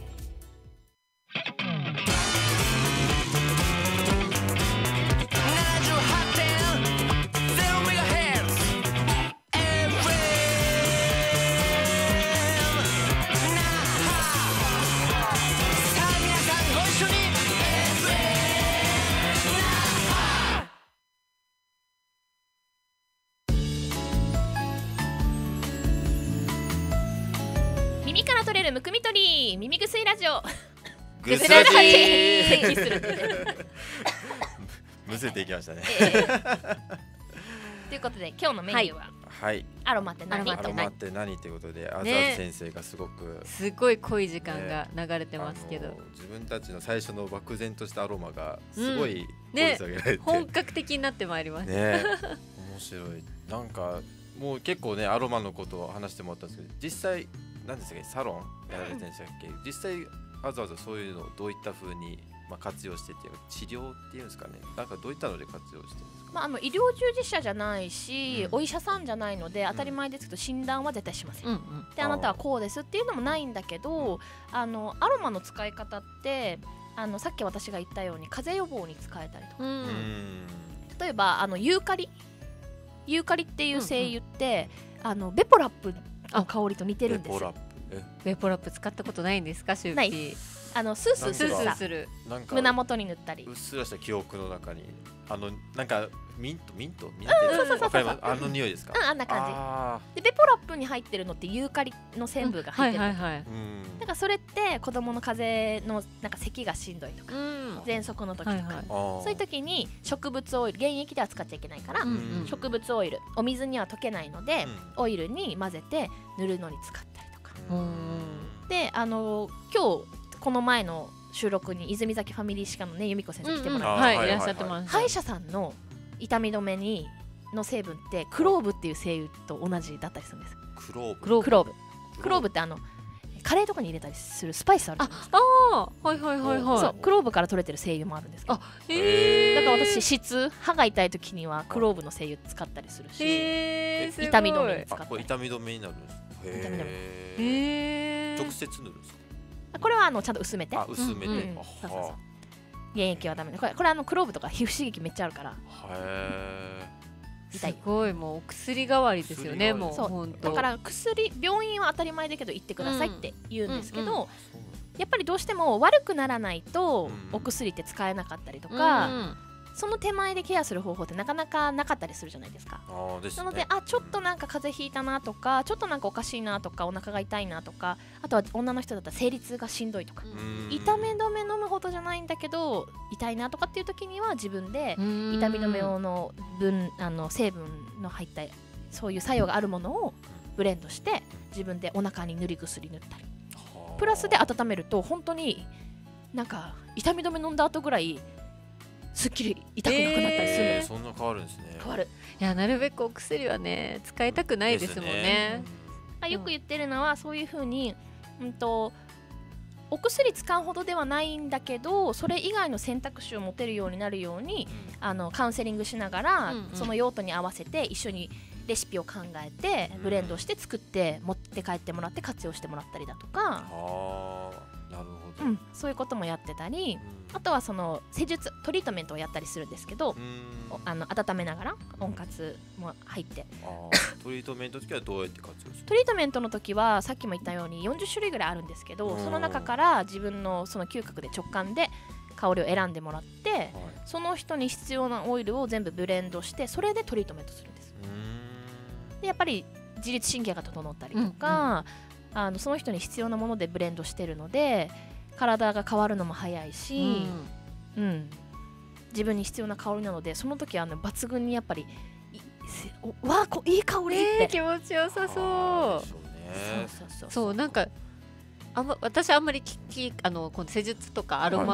耳から取れるむくみ取り耳ぐすいラジオぐすぐすラジじ接近するってねむせていきましたね。 えーということで今日のメニューは、 はい。 アロマって何アロマってアロマって何ということで、あずねあず先生がすごく、 すごい濃い時間が流れてますけど、 あの自分たちの最初の漠然としたアロマがすごい掘ねり下げられて、 本格的になってまいります。 ね面白い。なんかもう結構ねアロマのことを話してもらったんですけど、実際なんですかね、サロンやられてるんでしたっけ、実際あずあずそういうのをどういった風にまあ活用してっていうか、治療っていうんですかね、なんかどういったので活用してるんですか。 まあ、あの医療従事者じゃないし、 うんお医者さんじゃないので当たり前ですけど診断は絶対しません、 うんうん。 であなたはこうですっていうのもないんだけど、あのアロマの使い方ってあのさっき私が言ったように風邪予防に使えたりとか、 う。 うんん。 例えばあのユーカリユーカリっていう精油って、あのベポラップの香りと似てるんですよ。 レポラップ。えベポラップ使ったことないんですか、シューないピー。 あのスースースースするさーする。 なんか胸元に塗ったりうっすらした記憶の中にあのなんかミントミントミントそうそうそうそうわかります。あの匂いですか。 うんあんな感あじでベポラップに入ってるのってユーカリの成分が入ってる、 はいはいはい。 ーうん。 だからそれって子供の風邪のなんか咳がしんどいとかうん。 喘息の時とか、 はいはいあーそういう時に植物オイル原液では使っちゃいけないから、 うんうん植物オイルお水には溶けないので、 うんオイルに混ぜて塗るのに使ったりとかうんで、あの今日この前の収録に泉崎ファミリー歯科のね由美子先生来てもらって、 はい、 はいいらっしゃってます。 歯医者さんの痛み止めにの成分ってクローブっていう精油と同じだったりするんですクローブ。 クローブクローブクローブってあのカレーとかに入れたりするスパイスあるじゃないですか、 ああ、はいはいはいはい。 そうクローブから取れてる精油もあるんですけど、 あへえ。 だから私質歯が痛い時にはクローブの精油使ったりするし、 へえ、すごい。 痛み止めに使あこれったり痛み止めになるんですか。 痛み止めへーへえ。 直接塗るんですか。 これはあのちゃんと薄めてあ薄めて。 うんあそうそうそうは原液はダメでこれこれあのクローブとか皮膚刺激めっちゃあるからあへ痛いすごい、もうお薬代わりですよね、もうそう本当。 だから薬病院は当たり前だけど行ってくださいって言うんですけど、 うんうんー。 やっぱりどうしても悪くならないとうんお薬って使えなかったりとうんか、その手前でケアする方法ってなかなかなかったりするじゃないですか。 あーですね。 なのであちょっとなんか風邪ひいたなとかちょっとなんかおかしいなとかお腹が痛いなとか、あとは女の人だったら生理痛がしんどいとか、 うん痛め止め飲むほどじゃないんだけど痛いなとかっていう時には自分でうん痛み止め用の分あの成分の入ったそういう作用があるものをブレンドして自分でお腹に塗り薬塗ったりはあプラスで温めると本当になんか痛み止め飲んだ後ぐらいすっきり痛くなくなったりするのよ、 えーそんな変わるんですね。 変わる。 いや、なるべくお薬はね、使いたくないですもんね。 あよく言ってるのはそういう風に、うん、とお薬使うほどではないんだけどそれ以外の選択肢を持てるようになるようにあのカウンセリングしながら、 うんうんその用途に合わせて一緒にレシピを考えてうんブレンドして作って持って帰ってもらって活用してもらったりだとか、 はあなるほど。 うん、そういうこともやってたり、あとはその施術トリートメントをやったりするんですけど、 うんおあの温めながら温活も入ってあートリートメントの時はどうやって活用する。 トリートメントの時はさっきも言ったようによんじゅっしゅるいぐらいあるんですけど、 うんその中から自分のその嗅覚で直感で香りを選んでもらってはい。 その人に必要なオイルを全部ブレンドしてそれでトリートメントするんです。 うーんでやっぱり自律神経が整ったりとか、あのその人に必要なものでブレンドしてるので体が変わるのも早いし、うん自分に必要な香りなのでその時は、ね、抜群にやっぱりいせおわあこいい香りって、 えー、気持ちよさあーそうでしょうね。 そうそうそうそう、なんかあんま私あんまり聞きあのこの施術とかアロマ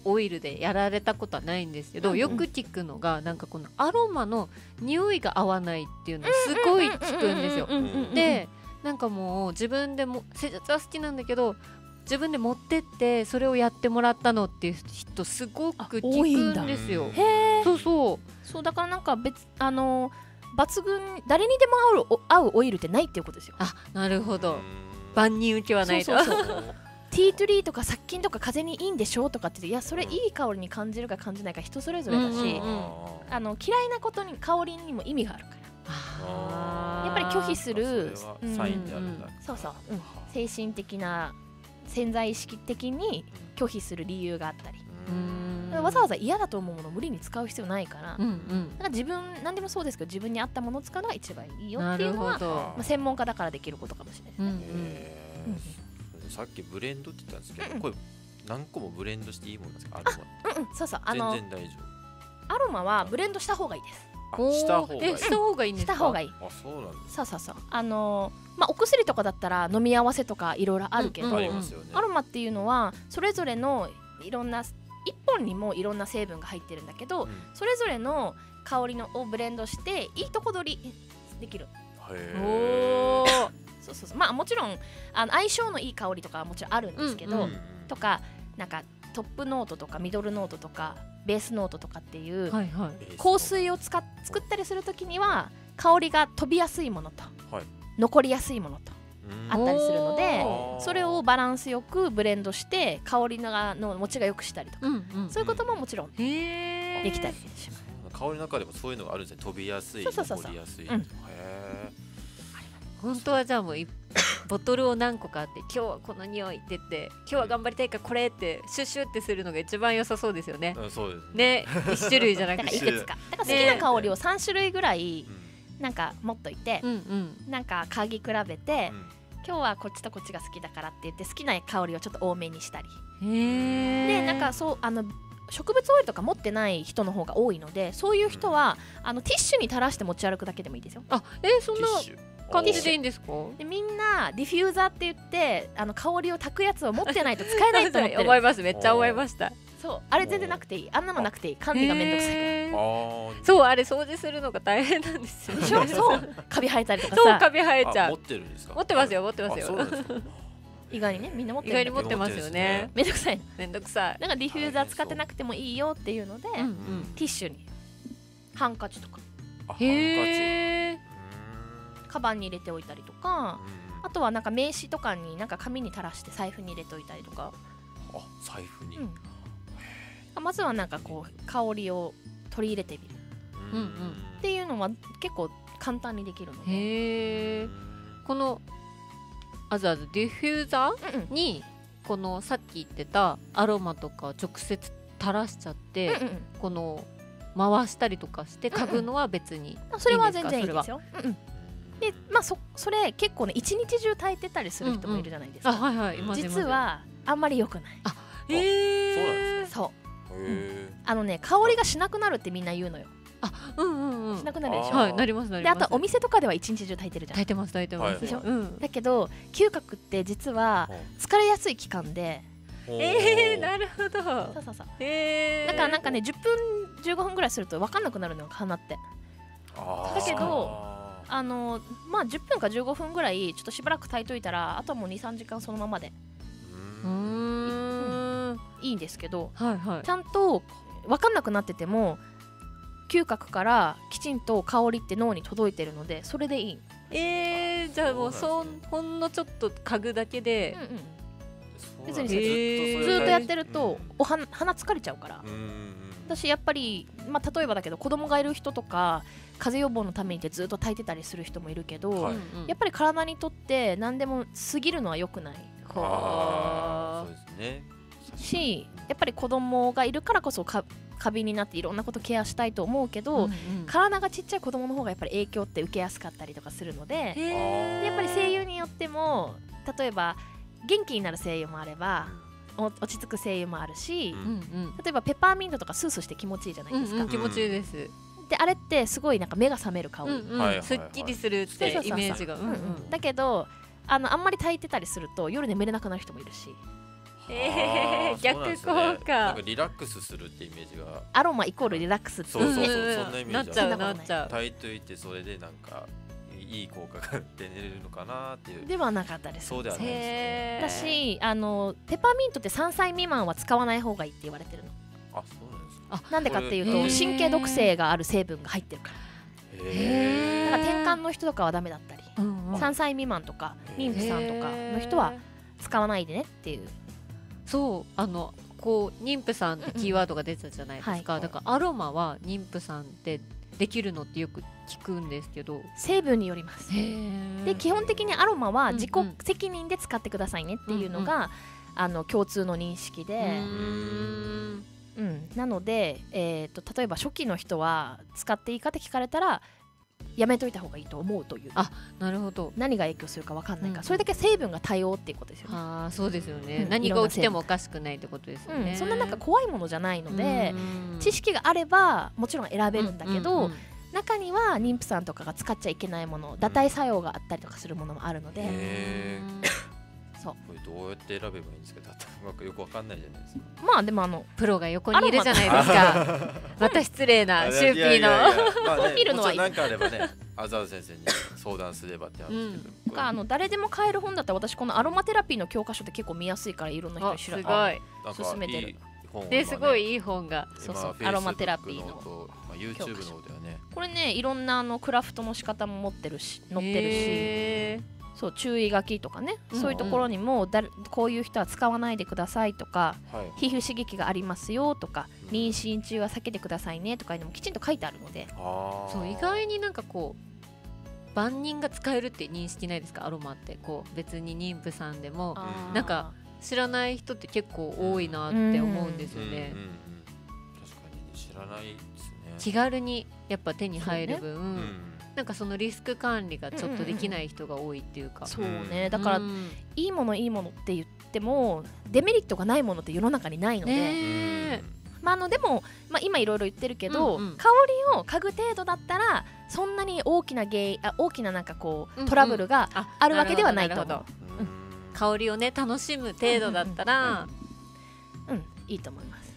オイルでやられたことはないんですけど、よく聞くのがなんかこのアロマの匂いが合わないっていうのすごい聞くんですよ。でなんかもう自分でも施術は好きなんだけど自分で持ってってそれをやってもらったのっていう人すごく聞くんですよ。 へー、 そうそうそうだからなんか別あの抜群誰にでも合う合うオイルってないっていうことですよ。 あ、なるほど、万人受けはないと。 そうそうそうティートリーとか殺菌とか風邪にいいんでしょとかって言って、いやそれいい香りに感じるか感じないか人それぞれだし、 うんうんうんあの嫌いなことに香りにも意味があるから、 あーやっぱり拒否するあそれはサインであるんだ。 そうそう、うん、精神的な潜在意識的に拒否する理由があったり、 うーんわざわざ嫌だと思うものを無理に使う必要ないから、 うんうんなんか自分何でもそうですけど自分に合ったものを使うのが一番いいよなるっていうのは、 ほど。 まあ、専門家だからできることかもしれないですね。 うんうんへーうんさっきブレンドって言ったんですけど、 うんこれ何個もブレンドしていいものなんですか？アロマうんうん、そうそう、あの全然大丈アロマはブレンドした方がいいです。 夫。あ、した方がいい。 えした方がいいんですか？ した方がいい。 あ、そうなんです。 そうそうそう、あのーまあお薬とかだったら飲み合わせとかいろいろあるけど、 うんうんありますよね。 アロマっていうのはそれぞれのいろんな一本にもいろんな成分が入ってるんだけど、 うんそれぞれの香りのをブレンドしていいとこ取りできる。 へおーそうそうそう、まあもちろんあの相性のいい香りとかはもちろんあるんですけど、 うんうんとかなんかトップノートとかミドルノートとかベースノートとかっていうはいはい香水を使っ作ったりするときには香りが飛びやすいものと、 はい残りやすいものとあったりするので、 おーそれをバランスよくブレンドして香りのの持ちが良くしたりとか、 うんうんそういうことももちろんへーできたりします。 香りの中でもそういうのがあるんですね。飛びやすい、 そうそうそうそう残りやすい。 うんへ本当はじゃあもういボトルを何個かあって今日はこの匂いって言って今日は頑張りたいからこれってシュッシュッってするのが一番良さそうですよねー。うん、そうですね。 ね、一種類じゃなだくて。 からいくつかだから好きな香りをさん種類ぐらいうんなんか持っといて、 うんうん。 なんか嗅ぎ比べて、 うん今日はこっちとこっちが好きだからって言って好きな香りをちょっと多めにしたり、 へえ。 でなんかそうあの植物オイルとか持ってない人の方が多いので、そういう人はあのティッシュに垂らして持ち歩くだけでもいいですよ。 あ、えー、そんなティッシュ感じでいいんですか？ でみんなディフューザーって言ってあの香りを焚くやつを持ってないと使えないと思ってる思います。めっちゃ思いました。 そうあれ全然なくていい、あんなのなくていい、管理がめんどくさいから。 へーあーそう、あれ掃除するのが大変なんですよね。 でしょそうカビ生えたりとかそう、 さ、 カビ生えちゃうあ持っ。てるんですか？ 持ってますよ持ってますよあそうなんですか。 意外にねみんな持って意るんだけど外に持ってますよね。 めんどくさいの。 めんどくさい。 なんかディフューザー使ってなくてもいいよっていうので、 うんうん。 ティッシュにハンカチとかあハンカチ。 へえ。 うカバンに入れておいたりとか、 ーんあとはなんか名刺とかになんか紙に垂らして財布に入れておいたりとか、 あ、財布に。 うんまずはなんかこう香りを取り入れてみるうんうんっていうのは結構簡単にできるので、 へえ。このあずあずディフューザうんうんーにこのさっき言ってたアロマとか直接垂らしちゃって、 うんうんこの回したりとかして嗅ぐのは別にいいんですか？ うん、それは全然いいですよ。 よ。うんうんでまあそそれ結構ね一日中炊いてたりする人もいるじゃないですか。 あ、はいはい。います実、はあんまり良くない。 いますへえ。 そうへあのね香りがしなくなるってみんな言うのよ。 うんうんうんしなくなるでしょ。 あーはい、なりますなります。 であとお店とかでは一日中炊いてるじゃん。 炊いてます炊いてます。 はいはいうん。 だけど嗅覚って実は疲れやすい期間で、 ーえー、 おーなるほど。 そうそうそう。 へえ。 だからなんかねじゅっぷんじゅうごふんぐらいすると分かんなくなるのよ鼻って。 あーだけどあのまあじゅっぷんかじゅうごふんぐらいちょっとしばらく炊いといたらあとはもうにさんじかんそのままでうーん。 いいんですけど、 はいはいち。ゃんと分かんなくなってても嗅覚からきちんと香りって脳に届いてるのでそれでいい。 えー、じゃあもうそそうなんですほんのちょっと嗅ぐだけでうんうんそう別になんですへーずーっとやってるうんとおは鼻疲れちゃうからうんうん私やっぱり、まあ、例えばだけど子供がいる人とか風邪予防のためにってずっと炊いてたりする人もいるけど、 はいうんうんやっぱり体にとって何でも過ぎるのは良くないあーそうですね。 しやっぱり子供がいるからこそか過敏になっていろんなことケアしたいと思うけど、 うんうん体がちっちゃい子供の方がやっぱり影響って受けやすかったりとかするのでへーでやっぱり声優によっても例えば元気になる声優もあればお落ち着く声優もあるし、 うんうんうん例えばペッパーミントとかスースーして気持ちいいじゃないですか、 うんうん気持ちいいです。 であれってすごいなんか目が覚める香り、 うんうんはいはいはいすっきりするってそうそうそうそうイメージが。うんうんうんうんだけどあのあんまり炊いてたりすると夜眠れなくなる人もいるしえー、逆効なん果かリラックスするってイメージがアロマイコールリラックスってそうそうそう、 んそんなイメージなっちゃうあるなっちゃう炊いといてそれでなんかいい効果が出るのかなっていう。 ではなかったです。 そうではないですね。 へー私あのペパーミントってさんさい未満は使わない方がいいって言われてるの。 あ、そうなんですか。 なんでかっていうとへー神経毒性がある成分が入ってるから。 へだから転換の人とかはダメだったり、 うんうんさんさい未満とかへー妊婦さんとかの人は使わないでねっていう。 そうあのこう妊婦さんってキーワードが出てたじゃないですか、 はいだからアロマは妊婦さんってできるのってよく聞くんですけど、 成分によります。で基本的にアロマは自己うんうん責任で使ってくださいねっていうのが、あの共通の認識うで、 ーんうん、なので、えー、と例えば初期の人は使っていいかって聞かれたらやめといた方がいいと思うという。 あなるほど。 何が影響するか分かんないから、 うんそれだけ成分が多様っていうことですよね。 あーそうですよね、 うん何が起きてもおかしくないってことですよね、 うん、そんななんか怖いものじゃないので、 うん知識があればもちろん選べるんだけど、 うんうんうん中には妊婦さんとかが使っちゃいけないもの、堕胎作用があったりとかするものもあるので、 へそうこれどうやって選べばいいんですか。だってなんかよくわかんないじゃないですか。 まあでもあのプロが横にいるじゃないですかまた失礼なシューピーのいやいやいやまあね見るのはいいもちろんなんかあればね、アザー先生に相談すればって話ですけど。 あの誰でも買える本だったら私このアロマテラピーの教科書って結構見やすいからいろんな人あに知らすごいなんか勧めてるいい本を今ねですごいいい本がそうそう今アロマテラピーの Facebook とまあ YouTube の方ではね。 これねいろんなあのクラフトの仕方も持ってるし載ってるし、 へそう注意書きとかね、 うんそういうところにもだこういう人は使わないでくださいとか、 はい。 皮膚刺激がありますよとか、 うん妊娠中は避けてくださいねとかいうのもきちんと書いてあるので、 あーそう意外になんかこう万人が使えるって認識ないですかアロマってこう別に妊婦さんでもうんなんか知らない人って結構多いなって思うんですよね、 うんうんうん確かにね知らないですね。 気軽にやっぱ手に入る分、 うんなんかそのリスク管理がちょっとできない人が多いっていうか、 そうねだから、 うんいいものいいものって言ってもデメリットがないものって世の中にないので、 ねえまあ、あのでも、まあ、今いろいろ言ってるけど、 うんうん香りを嗅ぐ程度だったらそんなに大きな原因あ大きななんかこうんううんトラブルがああるわけではないと思う、 るほどうん香りをね楽しむ程度だったら、 うん、いいと思います。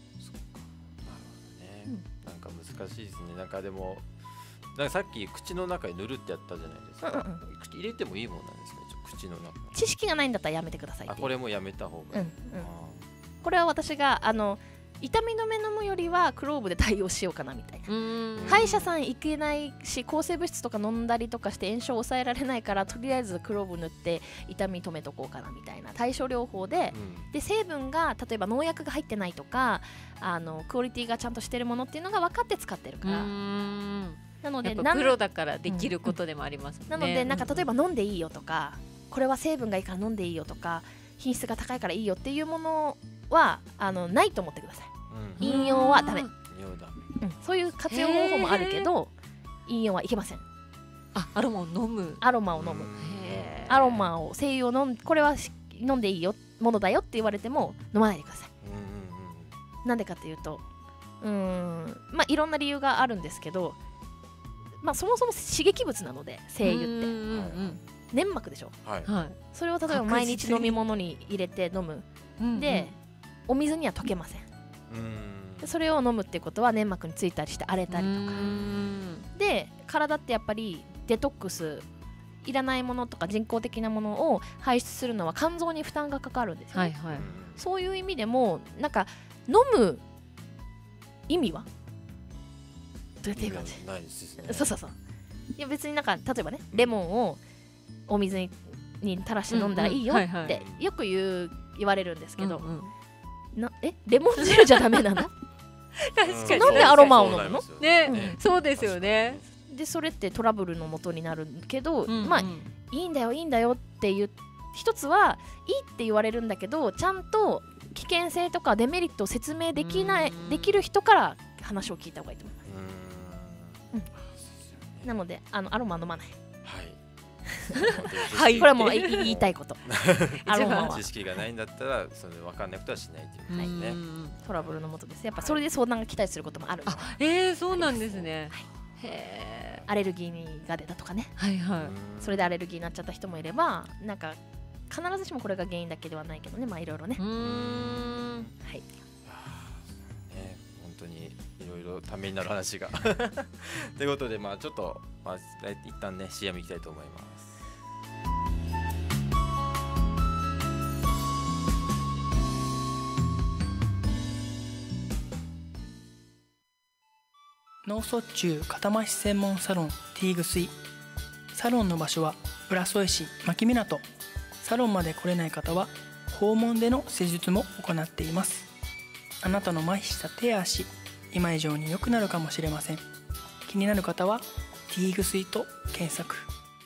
ねなんか難しいですね。なんかでもなんかさっき口の中に塗るってやったじゃないですか。 うんうん口入れてもいいもんなんですね。ちょ口の中に。 知識がないんだったらやめてくださいっていうあこれもやめた方がいい。 うんうんあこれは私があの痛み止め飲むよりはクローブで対応しようかなみたいな、 うん歯医者さん行けないし抗生物質とか飲んだりとかして炎症を抑えられないからとりあえずクローブ塗って痛み止めとこうかなみたいな対処療法でーうんで成分が例えば農薬が入ってないとかあのクオリティがちゃんとしてるものっていうのが分かって使ってるかうら、 んなのやっぱでなんプロだからできることでもありますもんね、 なのでなんか例えば飲んでいいよとかこれは成分がいいから飲んでいいよとか品質が高いからいいよっていうものはあのないと思ってください、 うん飲用はダメ、 匂いだうん、そういう活用方法もあるけど飲用はいけません。 あアロマを飲むアロマを飲む、 へーアロマを精油を飲んこれはし飲んでいいよものだよって言われても飲まないでください。 うんうんなんでかっていうとうーんまあいろんな理由があるんですけど、まあそもそも刺激物なので精油ってうんうん粘膜でしょ。 うんはいうんはいそれを例えば毎日飲み物に入れて飲むで、お水には溶けません。 うんでそれを飲むってことは粘膜についたりして荒れたりとかうんで体ってやっぱりデトックスいらないものとか人工的なものを排出するのは肝臓に負担がかかるんですよね、 はいはいそういう意味でもなんか飲む意味はどうやっていう感じ、 ないですね。 そうそうそういや別になんか例えばねレモンをお水にに垂らして飲んだらいいようんうんはいはいってよく言う言われるんですけど、 うんうんなえレモン汁じゃダメなの確かになんでアロマを飲むのそうなりますよねそうですよねでそれってトラブルの元になるけど、 うんうんまあいいんだよいいんだよっていう一つはいいって言われるんだけどちゃんと危険性とかデメリットを説明できないうんできる人から話を聞いた方がいいと思います。 うーんうんなのであのアロマ飲まない。 はい。 はいこれはもうい言いたいこと。アロマは知識がないんだったらそれ分かんないことはしないっていうことですね。 うんトラブルのもとです。やっぱそれで相談が来たりすることもあるので。 あえー、そうなんですねはいへアレルギーが出たとかね。 ーはいはいそれでアレルギーになっちゃった人もいればなんか必ずしもこれが原因だけではないけどね、まあいろいろね。 うーんはい。 ね、本当にいろいろためになる話がということで、まあちょっと、まあ、一旦ね シーエム いきたいと思います。 脳卒中片麻痺専門サロンティーグスイ。サロンの場所は浦添市牧港。サロンまで来れない方は訪問での施術も行っています。あなたの麻痺した手や足、今以上に良くなるかもしれません。気になる方はティーグスイと検索。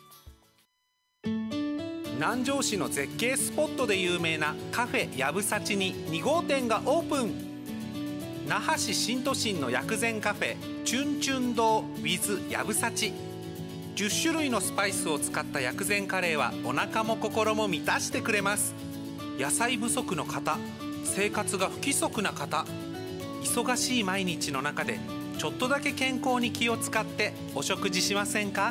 南城市の絶景スポットで有名なカフェやぶさちにに号店がオープン。那覇市新都心の薬膳カフェチュンチュン堂 with やぶさち。じゅっ種類のスパイスを使った薬膳カレーはお腹も心も満たしてくれます。野菜不足の方、生活が不規則な方、忙しい毎日の中でちょっとだけ健康に気を使ってお食事しませんか？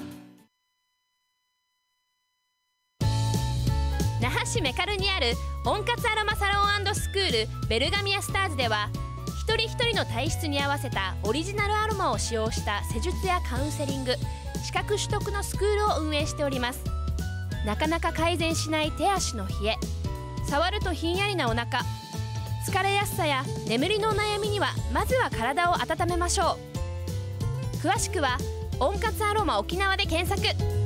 那覇市メカルにある温活アロマサロン&スクールベルガミアスターズでは、一人一人の体質に合わせたオリジナルアロマを使用した施術やカウンセリング、資格取得のスクールを運営しております。なかなか改善しない手足の冷え、触るとひんやりなお腹、疲れやすさや眠りのお悩みにはまずは体を温めましょう。詳しくは温活アロマ沖縄で検索。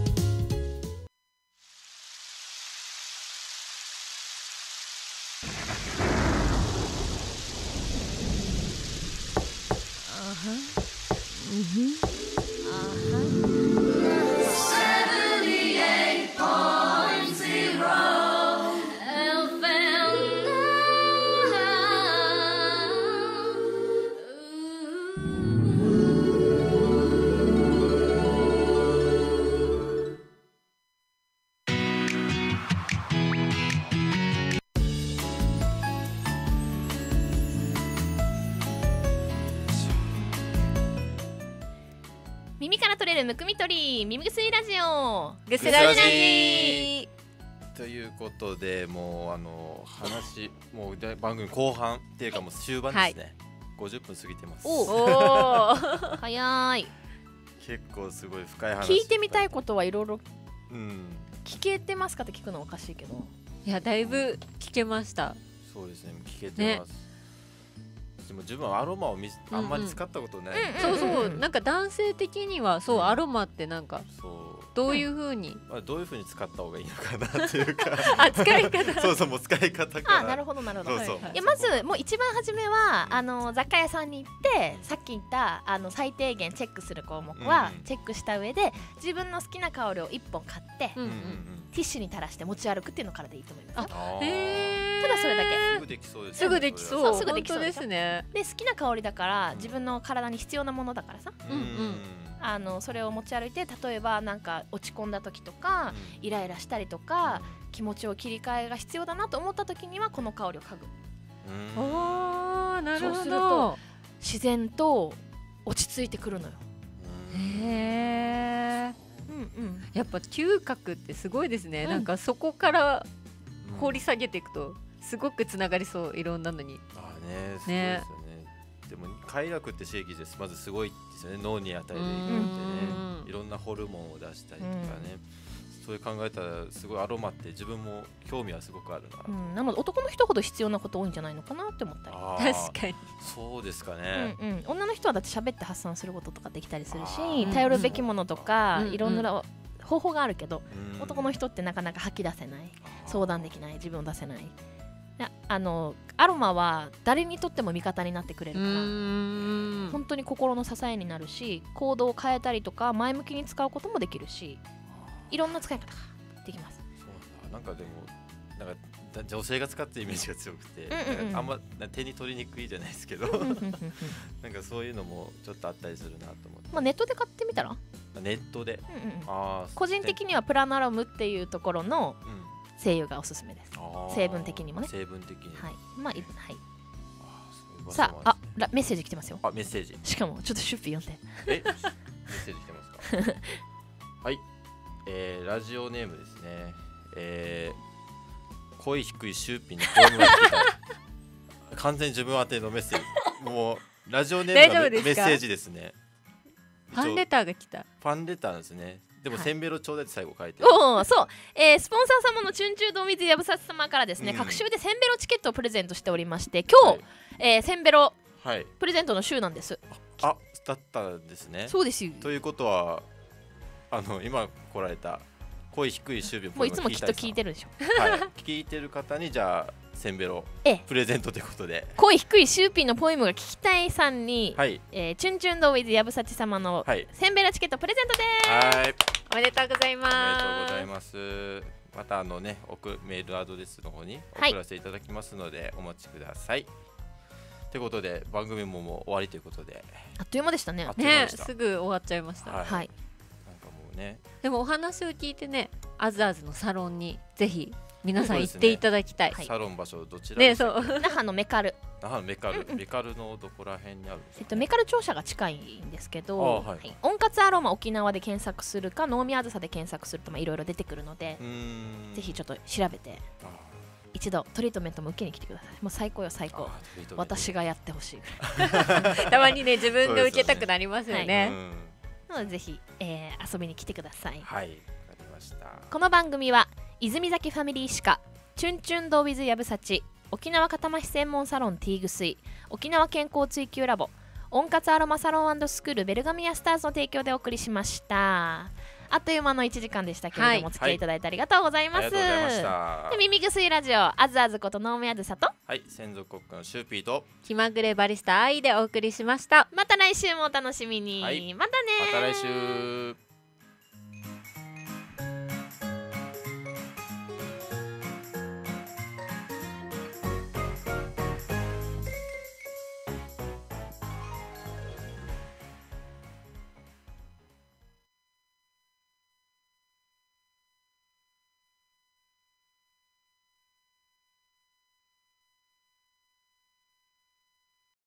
耳から取れるむくみ取り耳薬ラジオぐすらじということで、もうあの話もうで番組後半っていうかもう終盤ですね、はい、ごじゅっぷん過ぎてます。 おお早い。 結構すごい深い話。 聞いてみたいことはいろいろ聞けてますかって聞くのはおかしいけど、 いやだいぶ聞けました。 そうですね、聞けてます、ね。でも自分はアロマをみあんまり使ったことない、 うんうん、そうそう、なんか男性的にはそう、うん、アロマってなんかそうどういう風に、 まあ、どういう風に使った方がいいのかなっていうかあ、使い方そうそう、もう使い方から。 あ、なるほどなるほど。 そうそう、 はいはい、いやまずもう一番初めはあの雑貨屋さんに行ってさっき言ったあの最低限チェックする項目はチェックした上で、自分の好きな香りをいっぽん買って、うんうんうん、ティッシュに垂らして持ち歩くっていうのからでいいと思いますよ。 へー、 ただそれだけ。 すぐできそうです、ね、 すぐできそう。 そう、すぐできそうですね。 で好きな香りだから、自分の体に必要なものだからさ、 うんうん、 あのそれを持ち歩いて、例えばなんか落ち込んだ時とか、うん、イライラしたりとか、気持ちを切り替えが必要だなと思った時にはこの香りを嗅ぐ。 うん、おー、なるほど。 そうすると自然と落ち着いてくるのよ。 へー、 うんうん、 やっぱ嗅覚ってすごいですね、うん、なんかそこから掘り下げていくとすごくつながりそう、いろんなのに。 あーね、すごいですよね。でも快楽って刺激ですまずすごいですよね、脳に与える影響ってね、いろんなホルモンを出したりとかね、そういう考えたらすごいアロマって自分も興味はすごくあるな、 うん、なので男の人ほど必要なこと多いんじゃないのかなって思ったり。 確かにそうですかね、 うんうん、女の人はだって喋って発散することとかできたりするし、頼るべきものとか、いろんな方法があるけど、男の人ってなかなか吐き出せない、相談できない、自分を出せない。あのアロマは誰にとっても味方になってくれるから、本当に心の支えになるし、行動を変えたりとか前向きに使うこともできるし、いろんな使い方ができます。 そうなんだ。なんかでもなんか女性が使ってるイメージが強くて、 うんうんうん、 あんま手に取りにくいじゃないですけどなんかそういうのもちょっとあったりするなと思って、 まあ、ネットで買ってみたら。 ネットで、 うんうん、 あ個人的にはプラナロムっていうところの精油がおすすめです。成分的にもね。 成分的に。 はい。まあ、はい。 あ、 さあ、あ、メッセージ来てますよ。 あ、メッセージ。 しかもちょっとシュッピー読んで。 え、メッセージ来てますか。はい、えー。ラジオネームですね。えー、 声低いシューピーのポエムが来た完全に自分宛てのメッセージもうラジオネームのメッセージですね。 ファンレターが来た。 ファンレターですね。でも、はい、せんべろちょうだいって最後書いておお、そう、えー、スポンサー様のチュンチュンドーミズやぶさち様からですね、うん、各週でせんべろチケットをプレゼントしておりまして、今日、はい、えー、せんべろ、はい、プレゼントの週なんです。 あ、だったんですね。 そうですよ。 ということはあの今来られた声低いシューピーもういつもきっと聞いてるでしょ。 はい、聞いてる方にじゃあせんべろプレゼントということで、 声低いシューピーのポエムが聞きたいさんに、はい、えー、チュンチュンドーウィズやぶさち様のせんべろチケットプレゼントです。 はい、 おめでとうございます。 おめでとうございます。またあのね、送メールアドレスの方に送らせていただきますので、はい、お待ちください。ということで番組ももう終わりということで、 あっという間でしたね。 ね、すぐ終わっちゃいました。 はい。はい、 なんかもうね。 でもお話を聞いてね、アズアズのサロンにぜひ皆さん行っていただきたい。 ね、サロン場所どちらですか？ね、そう。 那覇のメカル。 那覇のメカル、うんうん、メカルのどこら辺にあるんですか、ね？ えっとメカル庁舎が近いんですけど、はいはい、温活アロマ沖縄で検索するか、能見あずさで検索するとまあいろいろ出てくるので、ぜひちょっと調べて。一度トリートメントも受けに来てください。もう最高よ最高。私がやってほしいぐらい。たまにね自分で受けたくなりますよね。 はい、なのでぜひ、えー、遊びに来てください。 はい、わかりました。 この番組は泉崎ファミリー歯科、チュンチュンドーウィズやぶさち、沖縄片麻痺専門サロンティーグスイ、沖縄健康追求ラボ、温活アロマサロン&スクールベルガミアスターズの提供でお送りしました。あっという間のいちじかんでしたけれども、はい、お付き合いいただいてありがとうございます。 はい、ありがとうございました。 で耳薬ラジオ、あずあずこと能見あずさと、 はい、専属コックのシューピーと気まぐれバリスタ愛でお送りしました。 また来週もお楽しみに。はい、またね。 また来週。